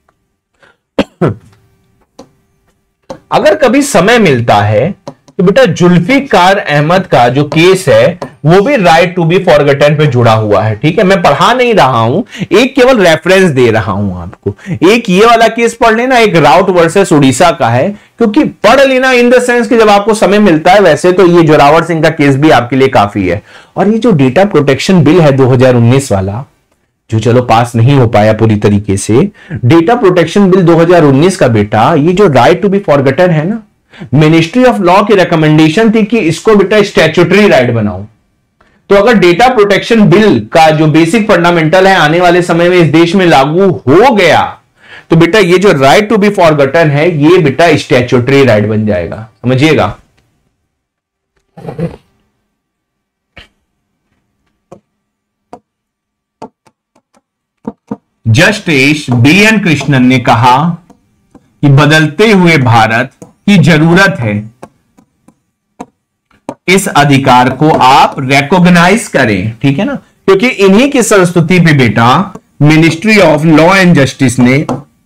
अगर कभी समय मिलता है तो बेटा जुल्फिकार अहमद का जो केस है वो भी राइट टू बी फॉरगॉटन पे जुड़ा हुआ है। ठीक है, मैं पढ़ा नहीं रहा हूं, एक केवल रेफरेंस दे रहा हूं आपको। एक ये वाला केस पढ़ लेना, एक राउत वर्सेस उड़ीसा का है, क्योंकि पढ़ लेना इन द सेंस कि जब आपको समय मिलता है। वैसे तो ये जोरावर सिंह का केस भी आपके लिए काफी है। और ये जो डेटा प्रोटेक्शन बिल है 2019 वाला, जो चलो पास नहीं हो पाया पूरी तरीके से, डेटा प्रोटेक्शन बिल 2019 का बेटा, ये जो राइट टू बी फॉरगॉटन है ना, मिनिस्ट्री ऑफ लॉ की रिकमेंडेशन थी कि इसको बेटा स्टैट्यूटरी राइट बनाओ। तो अगर डेटा प्रोटेक्शन बिल का जो बेसिक फंडामेंटल है आने वाले समय में इस देश में लागू हो गया, तो बेटा ये जो राइट टू बी फॉरगॉटन है ये बेटा स्टैट्यूटरी राइट बन जाएगा, समझिएगा। जस्टिस BN कृष्णन ने कहा कि बदलते हुए भारत की जरूरत है, इस अधिकार को आप रिकॉग्नाइज करें। ठीक है ना, क्योंकि इन्हीं की संस्तुति पे बेटा ministry of law and justice ने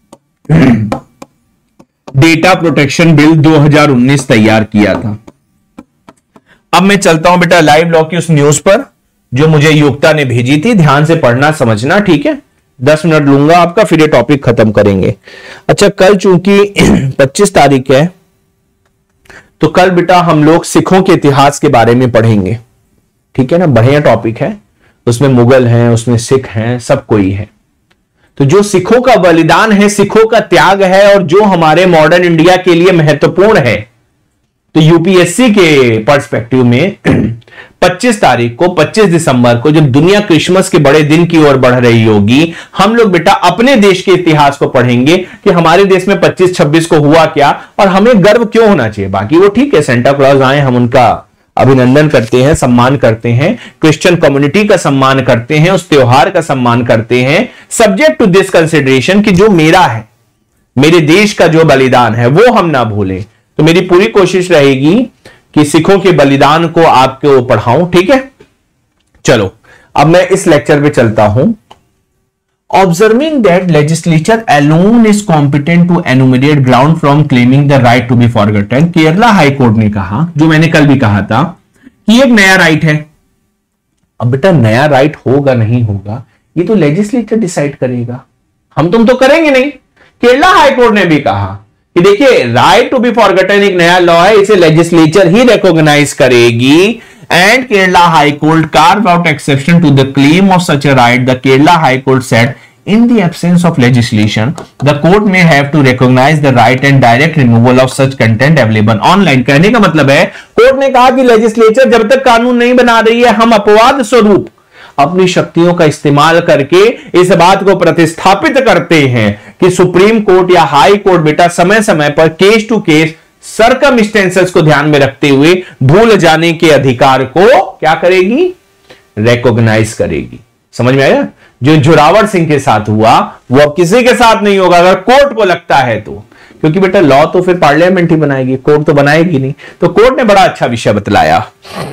डेटा प्रोटेक्शन बिल 2019 तैयार किया था। अब मैं चलता हूं बेटा लाइव लॉ की उस न्यूज पर जो मुझे युक्ता ने भेजी थी, ध्यान से पढ़ना समझना, ठीक है। 10 मिनट लूंगा आपका, फिर ये टॉपिक खत्म करेंगे। अच्छा, कल चूंकि 25 तारीख है, तो कल बेटा हम लोग सिखों के इतिहास के बारे में पढ़ेंगे, ठीक है ना। बढ़िया टॉपिक है, उसमें मुगल हैं, उसमें सिख हैं, सब कोई है। तो जो सिखों का बलिदान है, सिखों का त्याग है, और जो हमारे मॉडर्न इंडिया के लिए महत्वपूर्ण है, तो यूपीएससी के पर्सपेक्टिव में 25 तारीख को, 25 दिसंबर को, जब दुनिया क्रिसमस के बड़े दिन की ओर बढ़ रही होगी, हम लोग बेटा अपने देश के इतिहास को पढ़ेंगे कि हमारे देश में 25-26 को हुआ क्या और हमें गर्व क्यों होना चाहिए। बाकी वो ठीक है, सेंटा क्लॉज आए, हम उनका अभिनंदन करते हैं, सम्मान करते हैं, क्रिश्चियन कम्युनिटी का सम्मान करते हैं, उस त्योहार का सम्मान करते हैं, सब्जेक्ट टू दिस कंसिडरेशन कि जो मेरा है, मेरे देश का जो बलिदान है वो हम ना भूलें। तो मेरी पूरी कोशिश रहेगी कि सिखों के बलिदान को आपको पढ़ाऊं, ठीक है। चलो अब मैं इस लेक्चर पे चलता हूं। Observing that legislature alone is competent to enumerate ground from claiming the right to be forgotten, Kerala High Court ने कहा, जो मैंने कल भी कहा था, कि एक नया राइट है। अब बेटा नया राइट होगा नहीं होगा ये तो लेजिस्लेचर डिसाइड करेगा, हम तुम तो करेंगे नहीं। केरला हाई कोर्ट ने भी कहा कि देखिए राइट टू बी फॉरगॉटन एक नया लॉ है, इसे लेजिस्लेचर ही रिकॉग्नाइज करेगी। And Kerala High Court carve out exception to the claim of such a right. The Kerala High Court said in the absence of legislation the court may have to recognize the right and direct removal of such content available online। कहने का मतलब है कोर्ट ने कहा कि लेजिस्लेचर जब तक कानून नहीं बना रही है, हम अपवाद स्वरूप अपनी शक्तियों का इस्तेमाल करके इस बात को प्रतिस्थापित करते हैं कि सुप्रीम कोर्ट या हाई कोर्ट बेटा समय समय पर केस टू केस सर्कमस्टेंसेस को ध्यान में रखते हुए भूल जाने के अधिकार को क्या करेगी, रिकॉग्नाइज करेगी। समझ में आया? जो जोरावर सिंह के साथ हुआ वो अब किसी के साथ नहीं होगा अगर कोर्ट को लगता है तो, क्योंकि बेटा लॉ तो फिर पार्लियामेंट ही बनाएगी, कोर्ट तो बनाएगी नहीं। तो कोर्ट ने बड़ा अच्छा विषय बतलाया।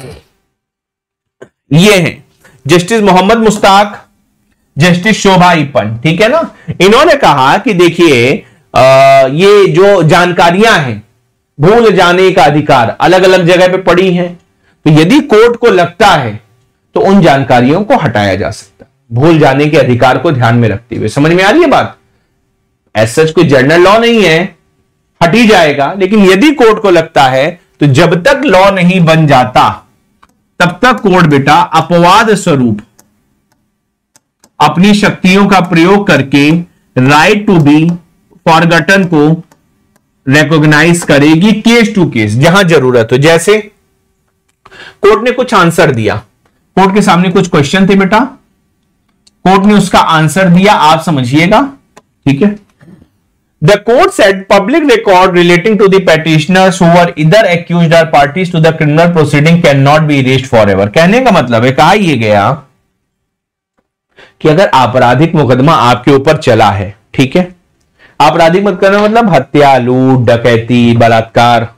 ये है जस्टिस मोहम्मद मुश्ताक, जस्टिस शोभा ईपन, ठीक है ना। इन्होंने कहा कि देखिए ये जो जानकारियां हैं भूल जाने का अधिकार अलग अलग जगह पे पड़ी हैं, तो यदि कोर्ट को लगता है तो उन जानकारियों को हटाया जा सकता है भूल जाने के अधिकार को ध्यान में रखते हुए। समझ में आ रही है बात? ऐसा कोई जनरल लॉ नहीं है, हट ही जाएगा। लेकिन यदि कोर्ट को लगता है तो जब तक लॉ नहीं बन जाता तब तक कोर्ट बेटा अपवाद स्वरूप अपनी शक्तियों का प्रयोग करके राइट टू बी फॉरगॉटन को रिकॉग्नाइज करेगी केस टू केस जहां जरूरत हो। जैसे कोर्ट ने कुछ आंसर दिया, कोर्ट के सामने कुछ क्वेश्चन थे बेटा, कोर्ट ने उसका आंसर दिया, आप समझिएगा, ठीक है। The court said public record relating to the petitioners who were either accused or parties to the criminal proceeding cannot be erased forever। कहने का मतलब है, कहा यह गया कि अगर आपराधिक मुकदमा आपके ऊपर चला है, ठीक है, आपराधिक मुकदमा मतलब हत्या, लूट, डकैती, बलात्कार,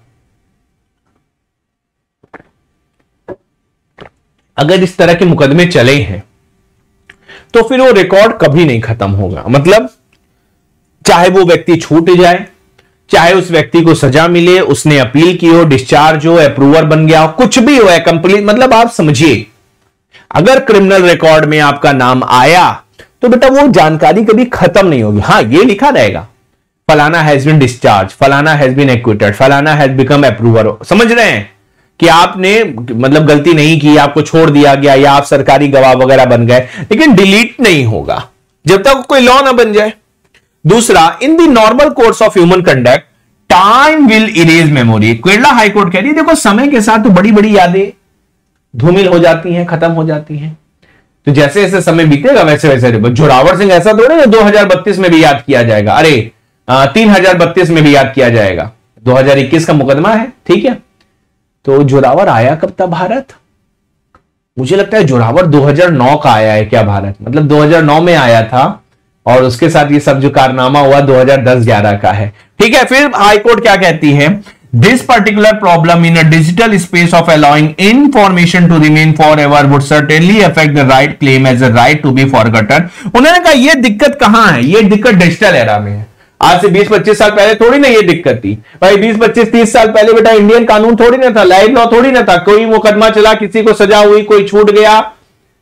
अगर इस तरह के मुकदमे चले हैं तो फिर वो रिकॉर्ड कभी नहीं खत्म होगा। मतलब चाहे वो व्यक्ति छूट जाए, चाहे उस व्यक्ति को सजा मिले, उसने अपील की हो, डिस्चार्ज हो, अप्रूवर बन गया हो, कुछ भी हो, कंप्लीट, मतलब आप समझिए अगर क्रिमिनल रिकॉर्ड में आपका नाम आया तो बेटा वो जानकारी कभी खत्म नहीं होगी। हां ये लिखा रहेगा फलाना हैज बीन डिस्चार्ज, फलाना हैज बीन एक्विटेड, फलाना हैज बिकम अप्रूवर। समझ रहे हैं कि आपने मतलब गलती नहीं की, आपको छोड़ दिया गया या आप सरकारी गवाह वगैरह बन गए, लेकिन डिलीट नहीं होगा जब तक कोई लॉ ना बन जाए। दूसरा, in the normal course of human conduct time will erase memory. Kerala High Court कह रही है देखो समय के साथ तो बड़ी बड़ी यादें धूमिल हो जाती हैं, खत्म हो जाती हैं, तो जैसे जैसे समय बीतेगा वैसे वैसे। जोरावर सिंह ऐसा थोड़ा ना 2032 में भी याद किया जाएगा, अरे 3032 में भी याद किया जाएगा, 2021 का मुकदमा है, ठीक है। तो जोरावर आया कब था भारत? मुझे लगता है जोरावर 2009 का आया है क्या भारत, मतलब 2009 में आया था और उसके साथ ये सब जो कारनामा हुआ 2010-11 का है, ठीक है। फिर हाईकोर्ट क्या कहती है, this particular problem in a digital space of allowing information to remain forever would certainly affect the right claim as a right to be forgotten. उन्होंने कहा ये दिक्कत कहां है, ये दिक्कत डिजिटल एरा में है। आज से 20-25 साल पहले थोड़ी ना ये दिक्कत थी भाई, 20-25-30 साल पहले बेटा इंडियन कानून थोड़ी ना था, लाइव लॉ थोड़ी ना था, कोई मुकदमा चला, किसी को सजा हुई, कोई छूट गया,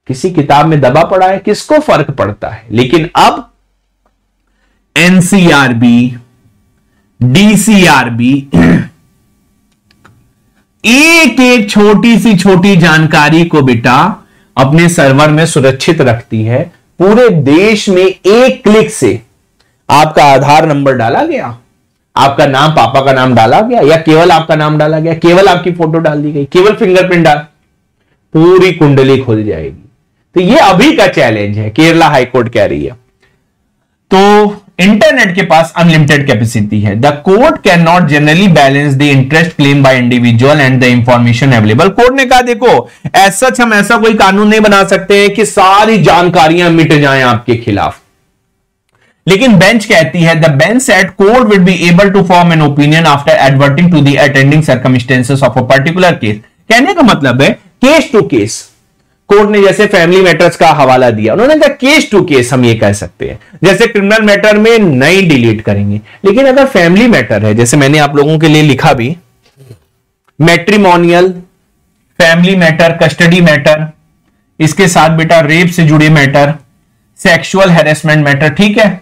किसी किताब में दबा पड़ा है, किसको फर्क पड़ता है। लेकिन अब एनसीआरबी, डीसीआरबी एक एक छोटी सी छोटी जानकारी को बेटा अपने सर्वर में सुरक्षित रखती है। पूरे देश में एक क्लिक से आपका आधार नंबर डाला गया, आपका नाम, पापा का नाम डाला गया, या केवल आपका नाम डाला गया, केवल आपकी फोटो डाल दी गई, केवल फिंगरप्रिंट डाल, पूरी कुंडली खुल जाएगी। तो ये अभी का चैलेंज है, केरला हाईकोर्ट कह रही है। तो इंटरनेट के पास अनलिमिटेड कैपेसिटी है। The court can not generally balance the interest claim by individual and the information available. Court ने कहा देखो ऐसा हम ऐसा कोई कानून नहीं बना सकते हैं कि सारी जानकारियां मिट जाएं आपके खिलाफ। लेकिन बेंच कहती है the bench said court will be able to form an opinion after adverting to the attending circumstances of a particular case. कहने का मतलब है केस टू केस। कोर्ट ने जैसे फैमिली मैटर्स का हवाला दिया, उन्होंने कहा केस टू केस हम ये कह सकते हैं। जैसे क्रिमिनल मैटर में नहीं डिलीट करेंगे, लेकिन अगर फैमिली मैटर है, जैसे मैंने आप लोगों के लिए लिखा भी, matrimonial, family matter, custody matter, इसके साथ बेटा रेप से जुड़े मैटर, सेक्सुअल हैरेसमेंट मैटर, ठीक है,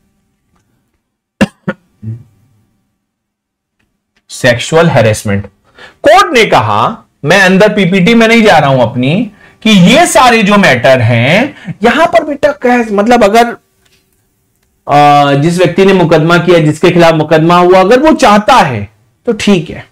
सेक्सुअल हैरेसमेंट। कोर्ट ने कहा, मैं अंदर पीपीटी में नहीं जा रहा हूं अपनी, कि ये सारे जो मैटर हैं यहां पर बेटा मतलब अगर जिस व्यक्ति ने मुकदमा किया, जिसके खिलाफ मुकदमा हुआ, अगर वो चाहता है तो ठीक है।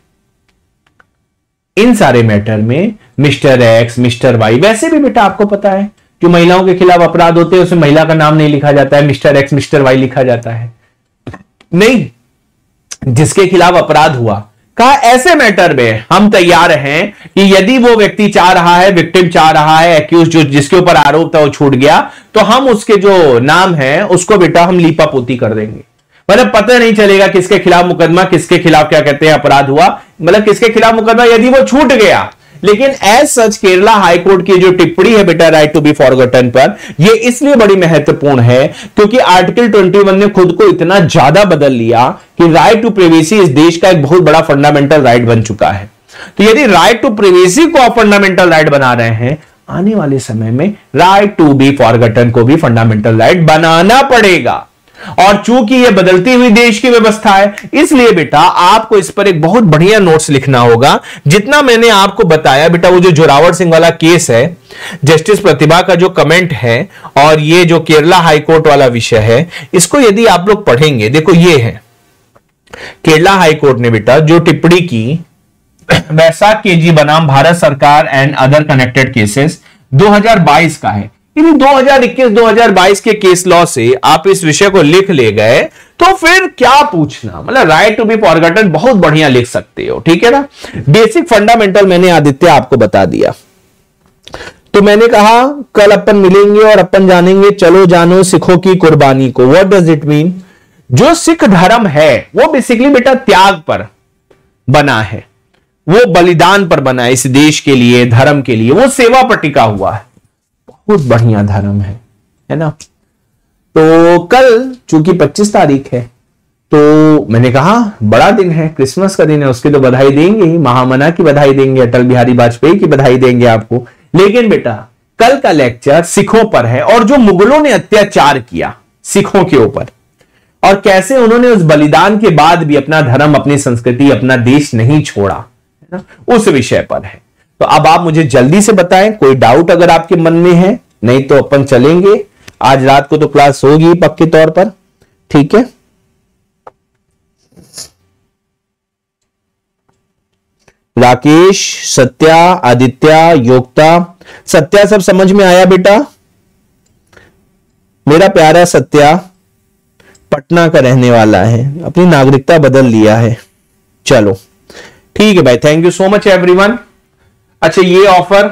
इन सारे मैटर में मिस्टर एक्स, मिस्टर वाई, वैसे भी बेटा आपको पता है जो महिलाओं के खिलाफ अपराध होते हैं उसमें महिला का नाम नहीं लिखा जाता है, मिस्टर एक्स, मिस्टर वाई लिखा जाता है। नहीं, जिसके खिलाफ अपराध हुआ, कहा ऐसे मैटर में हम तैयार हैं कि यदि वो व्यक्ति चाह रहा है, विक्टिम चाह रहा है, एक्यूज जो जिसके ऊपर आरोप था वो छूट गया, तो हम उसके जो नाम है उसको बेटा हम लीपापोती कर देंगे। मतलब पता नहीं चलेगा किसके खिलाफ मुकदमा, किसके खिलाफ क्या कहते हैं अपराध हुआ, मतलब किसके खिलाफ मुकदमा, यदि वो छूट गया। लेकिन एज सच केरला हाईकोर्ट की जो टिप्पणी है बेटा राइट टू बी फॉरगॉटन पर, ये इसलिए बड़ी महत्वपूर्ण है क्योंकि आर्टिकल 21 ने खुद को इतना ज्यादा बदल लिया कि राइट टू प्राइवेसी इस देश का एक बहुत बड़ा फंडामेंटल राइट बन चुका है। तो यदि राइट टू प्राइवेसी को आप फंडामेंटल राइट बना रहे हैं, आने वाले समय में राइट टू बी फॉरगॉटन को भी फंडामेंटल राइट बनाना पड़ेगा। और चूंकि यह बदलती हुई देश की व्यवस्था है, इसलिए बेटा आपको इस पर एक बहुत बढ़िया नोट्स लिखना होगा। जितना मैंने आपको बताया बेटा, वो जो जोरावर सिंह वाला केस है, जस्टिस प्रतिभा का जो कमेंट है, और ये जो केरला हाईकोर्ट वाला विषय है, इसको यदि आप लोग पढ़ेंगे, देखो ये है केरला हाईकोर्ट ने बेटा जो टिप्पणी की, वैशाख केजी बनाम भारत सरकार एंड अदर कनेक्टेड केसेस 2022 का है। यदि 2021-2022 के केस लॉ से आप इस विषय को लिख ले गए तो फिर क्या पूछना, मतलब राइट टू बी फॉरगॉटन बहुत बढ़िया लिख सकते हो, ठीक है ना। बेसिक फंडामेंटल मैंने आदित्य आपको बता दिया। तो मैंने कहा कल अपन मिलेंगे और अपन जानेंगे चलो जानो सिखों की कुर्बानी को। What does it mean? जो सिख धर्म है वो बेसिकली बेटा त्याग पर बना है, वो बलिदान पर बना है, इस देश के लिए, धर्म के लिए, वो सेवा पर टिका हुआ है। बहुत बढ़िया धर्म है ना। तो कल चूंकि 25 तारीख है, तो मैंने कहा बड़ा दिन है, क्रिसमस का दिन है, उसकी तो बधाई देंगे ही, महामना की बधाई देंगे, अटल बिहारी वाजपेयी की बधाई देंगे आपको। लेकिन बेटा कल का लेक्चर सिखों पर है, और जो मुगलों ने अत्याचार किया सिखों के ऊपर, और कैसे उन्होंने उस बलिदान के बाद भी अपना धर्म, अपनी संस्कृति, अपना देश नहीं छोड़ा, है ना, उस विषय पर है। तो अब आप मुझे जल्दी से बताएं, कोई डाउट अगर आपके मन में है, नहीं तो अपन चलेंगे। आज रात को तो क्लास होगी पक्के तौर पर, ठीक है। राकेश, सत्या, आदित्य, योक्ता, सत्या सब समझ में आया बेटा? मेरा प्यारा सत्या पटना का रहने वाला है, अपनी नागरिकता बदल लिया है। चलो ठीक है भाई, thank you so much everyone. अच्छा ये ऑफर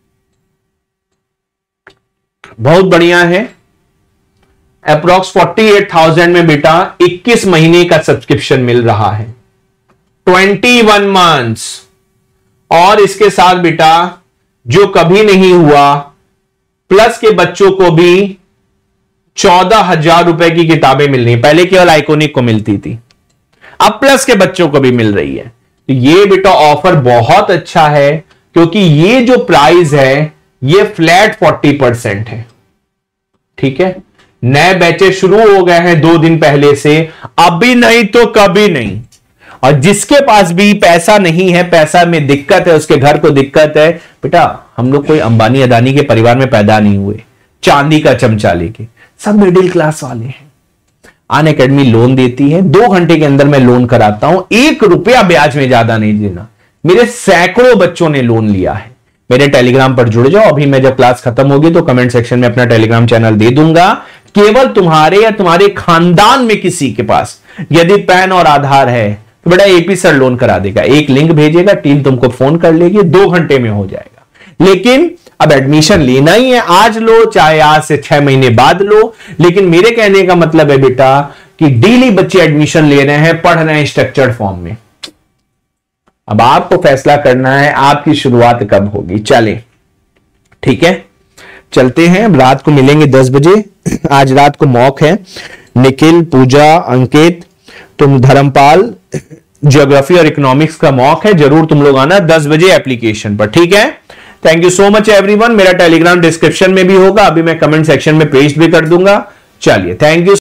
बहुत बढ़िया है, अप्रोक्स 48,000 में बेटा 21 महीने का सब्सक्रिप्शन मिल रहा है, 21 मंथ्स। और इसके साथ बेटा जो कभी नहीं हुआ, प्लस के बच्चों को भी 14,000 रुपए की किताबें मिल रही, पहले केवल आइकॉनिक को मिलती थी, अब प्लस के बच्चों को भी मिल रही है। तो ये बेटा ऑफर बहुत अच्छा है, क्योंकि ये जो प्राइस है ये फ्लैट 40% है। ठीक है, नए बैचेस शुरू हो गए हैं 2 दिन पहले से, अभी नहीं तो कभी नहीं। और जिसके पास भी पैसा नहीं है, पैसा में दिक्कत है, उसके घर को दिक्कत है, बेटा हम लोग कोई अंबानी अदानी के परिवार में पैदा नहीं हुए चांदी का चमचा लेके, सब मिडिल क्लास वाले हैं। अनअकैडमी लोन देती है, 2 घंटे के अंदर मैं लोन कराता हूं, 1 रुपया ब्याज में ज्यादा नहीं देना। मेरे सैकड़ों बच्चों ने लोन लिया है। मेरे टेलीग्राम पर जुड़ जाओ, अभी मैं जब क्लास खत्म होगी तो कमेंट सेक्शन में अपना टेलीग्राम चैनल दे दूंगा। केवल तुम्हारे या तुम्हारे खानदान में किसी के पास यदि पैन और आधार है तो बेटा एपी सर लोन करा देगा। एक लिंक भेजेगा, टीम तुमको फोन कर लेगी, 2 घंटे में हो जाएगा। लेकिन अब एडमिशन लेना ही है, आज लो चाहे आज से 6 महीने बाद लो। लेकिन मेरे कहने का मतलब है बेटा कि डेली बच्चे एडमिशन ले रहे हैं, पढ़ रहे हैं स्ट्रक्चर्ड फॉर्म में। अब आपको फैसला करना है आपकी शुरुआत कब होगी। चलें, ठीक है, चलते हैं। अब रात को मिलेंगे 10 बजे। आज रात को मॉक है। निखिल, पूजा, अंकित, तुम, धर्मपाल, ज्योग्राफी और इकोनॉमिक्स का मॉक है। जरूर तुम लोग आना 10 बजे एप्लीकेशन पर, ठीक है। Thank you so much everyone. मेरा टेलीग्राम डिस्क्रिप्शन में भी होगा, अभी मैं कमेंट सेक्शन में पेस्ट भी कर दूंगा। चलिए, थैंक यू।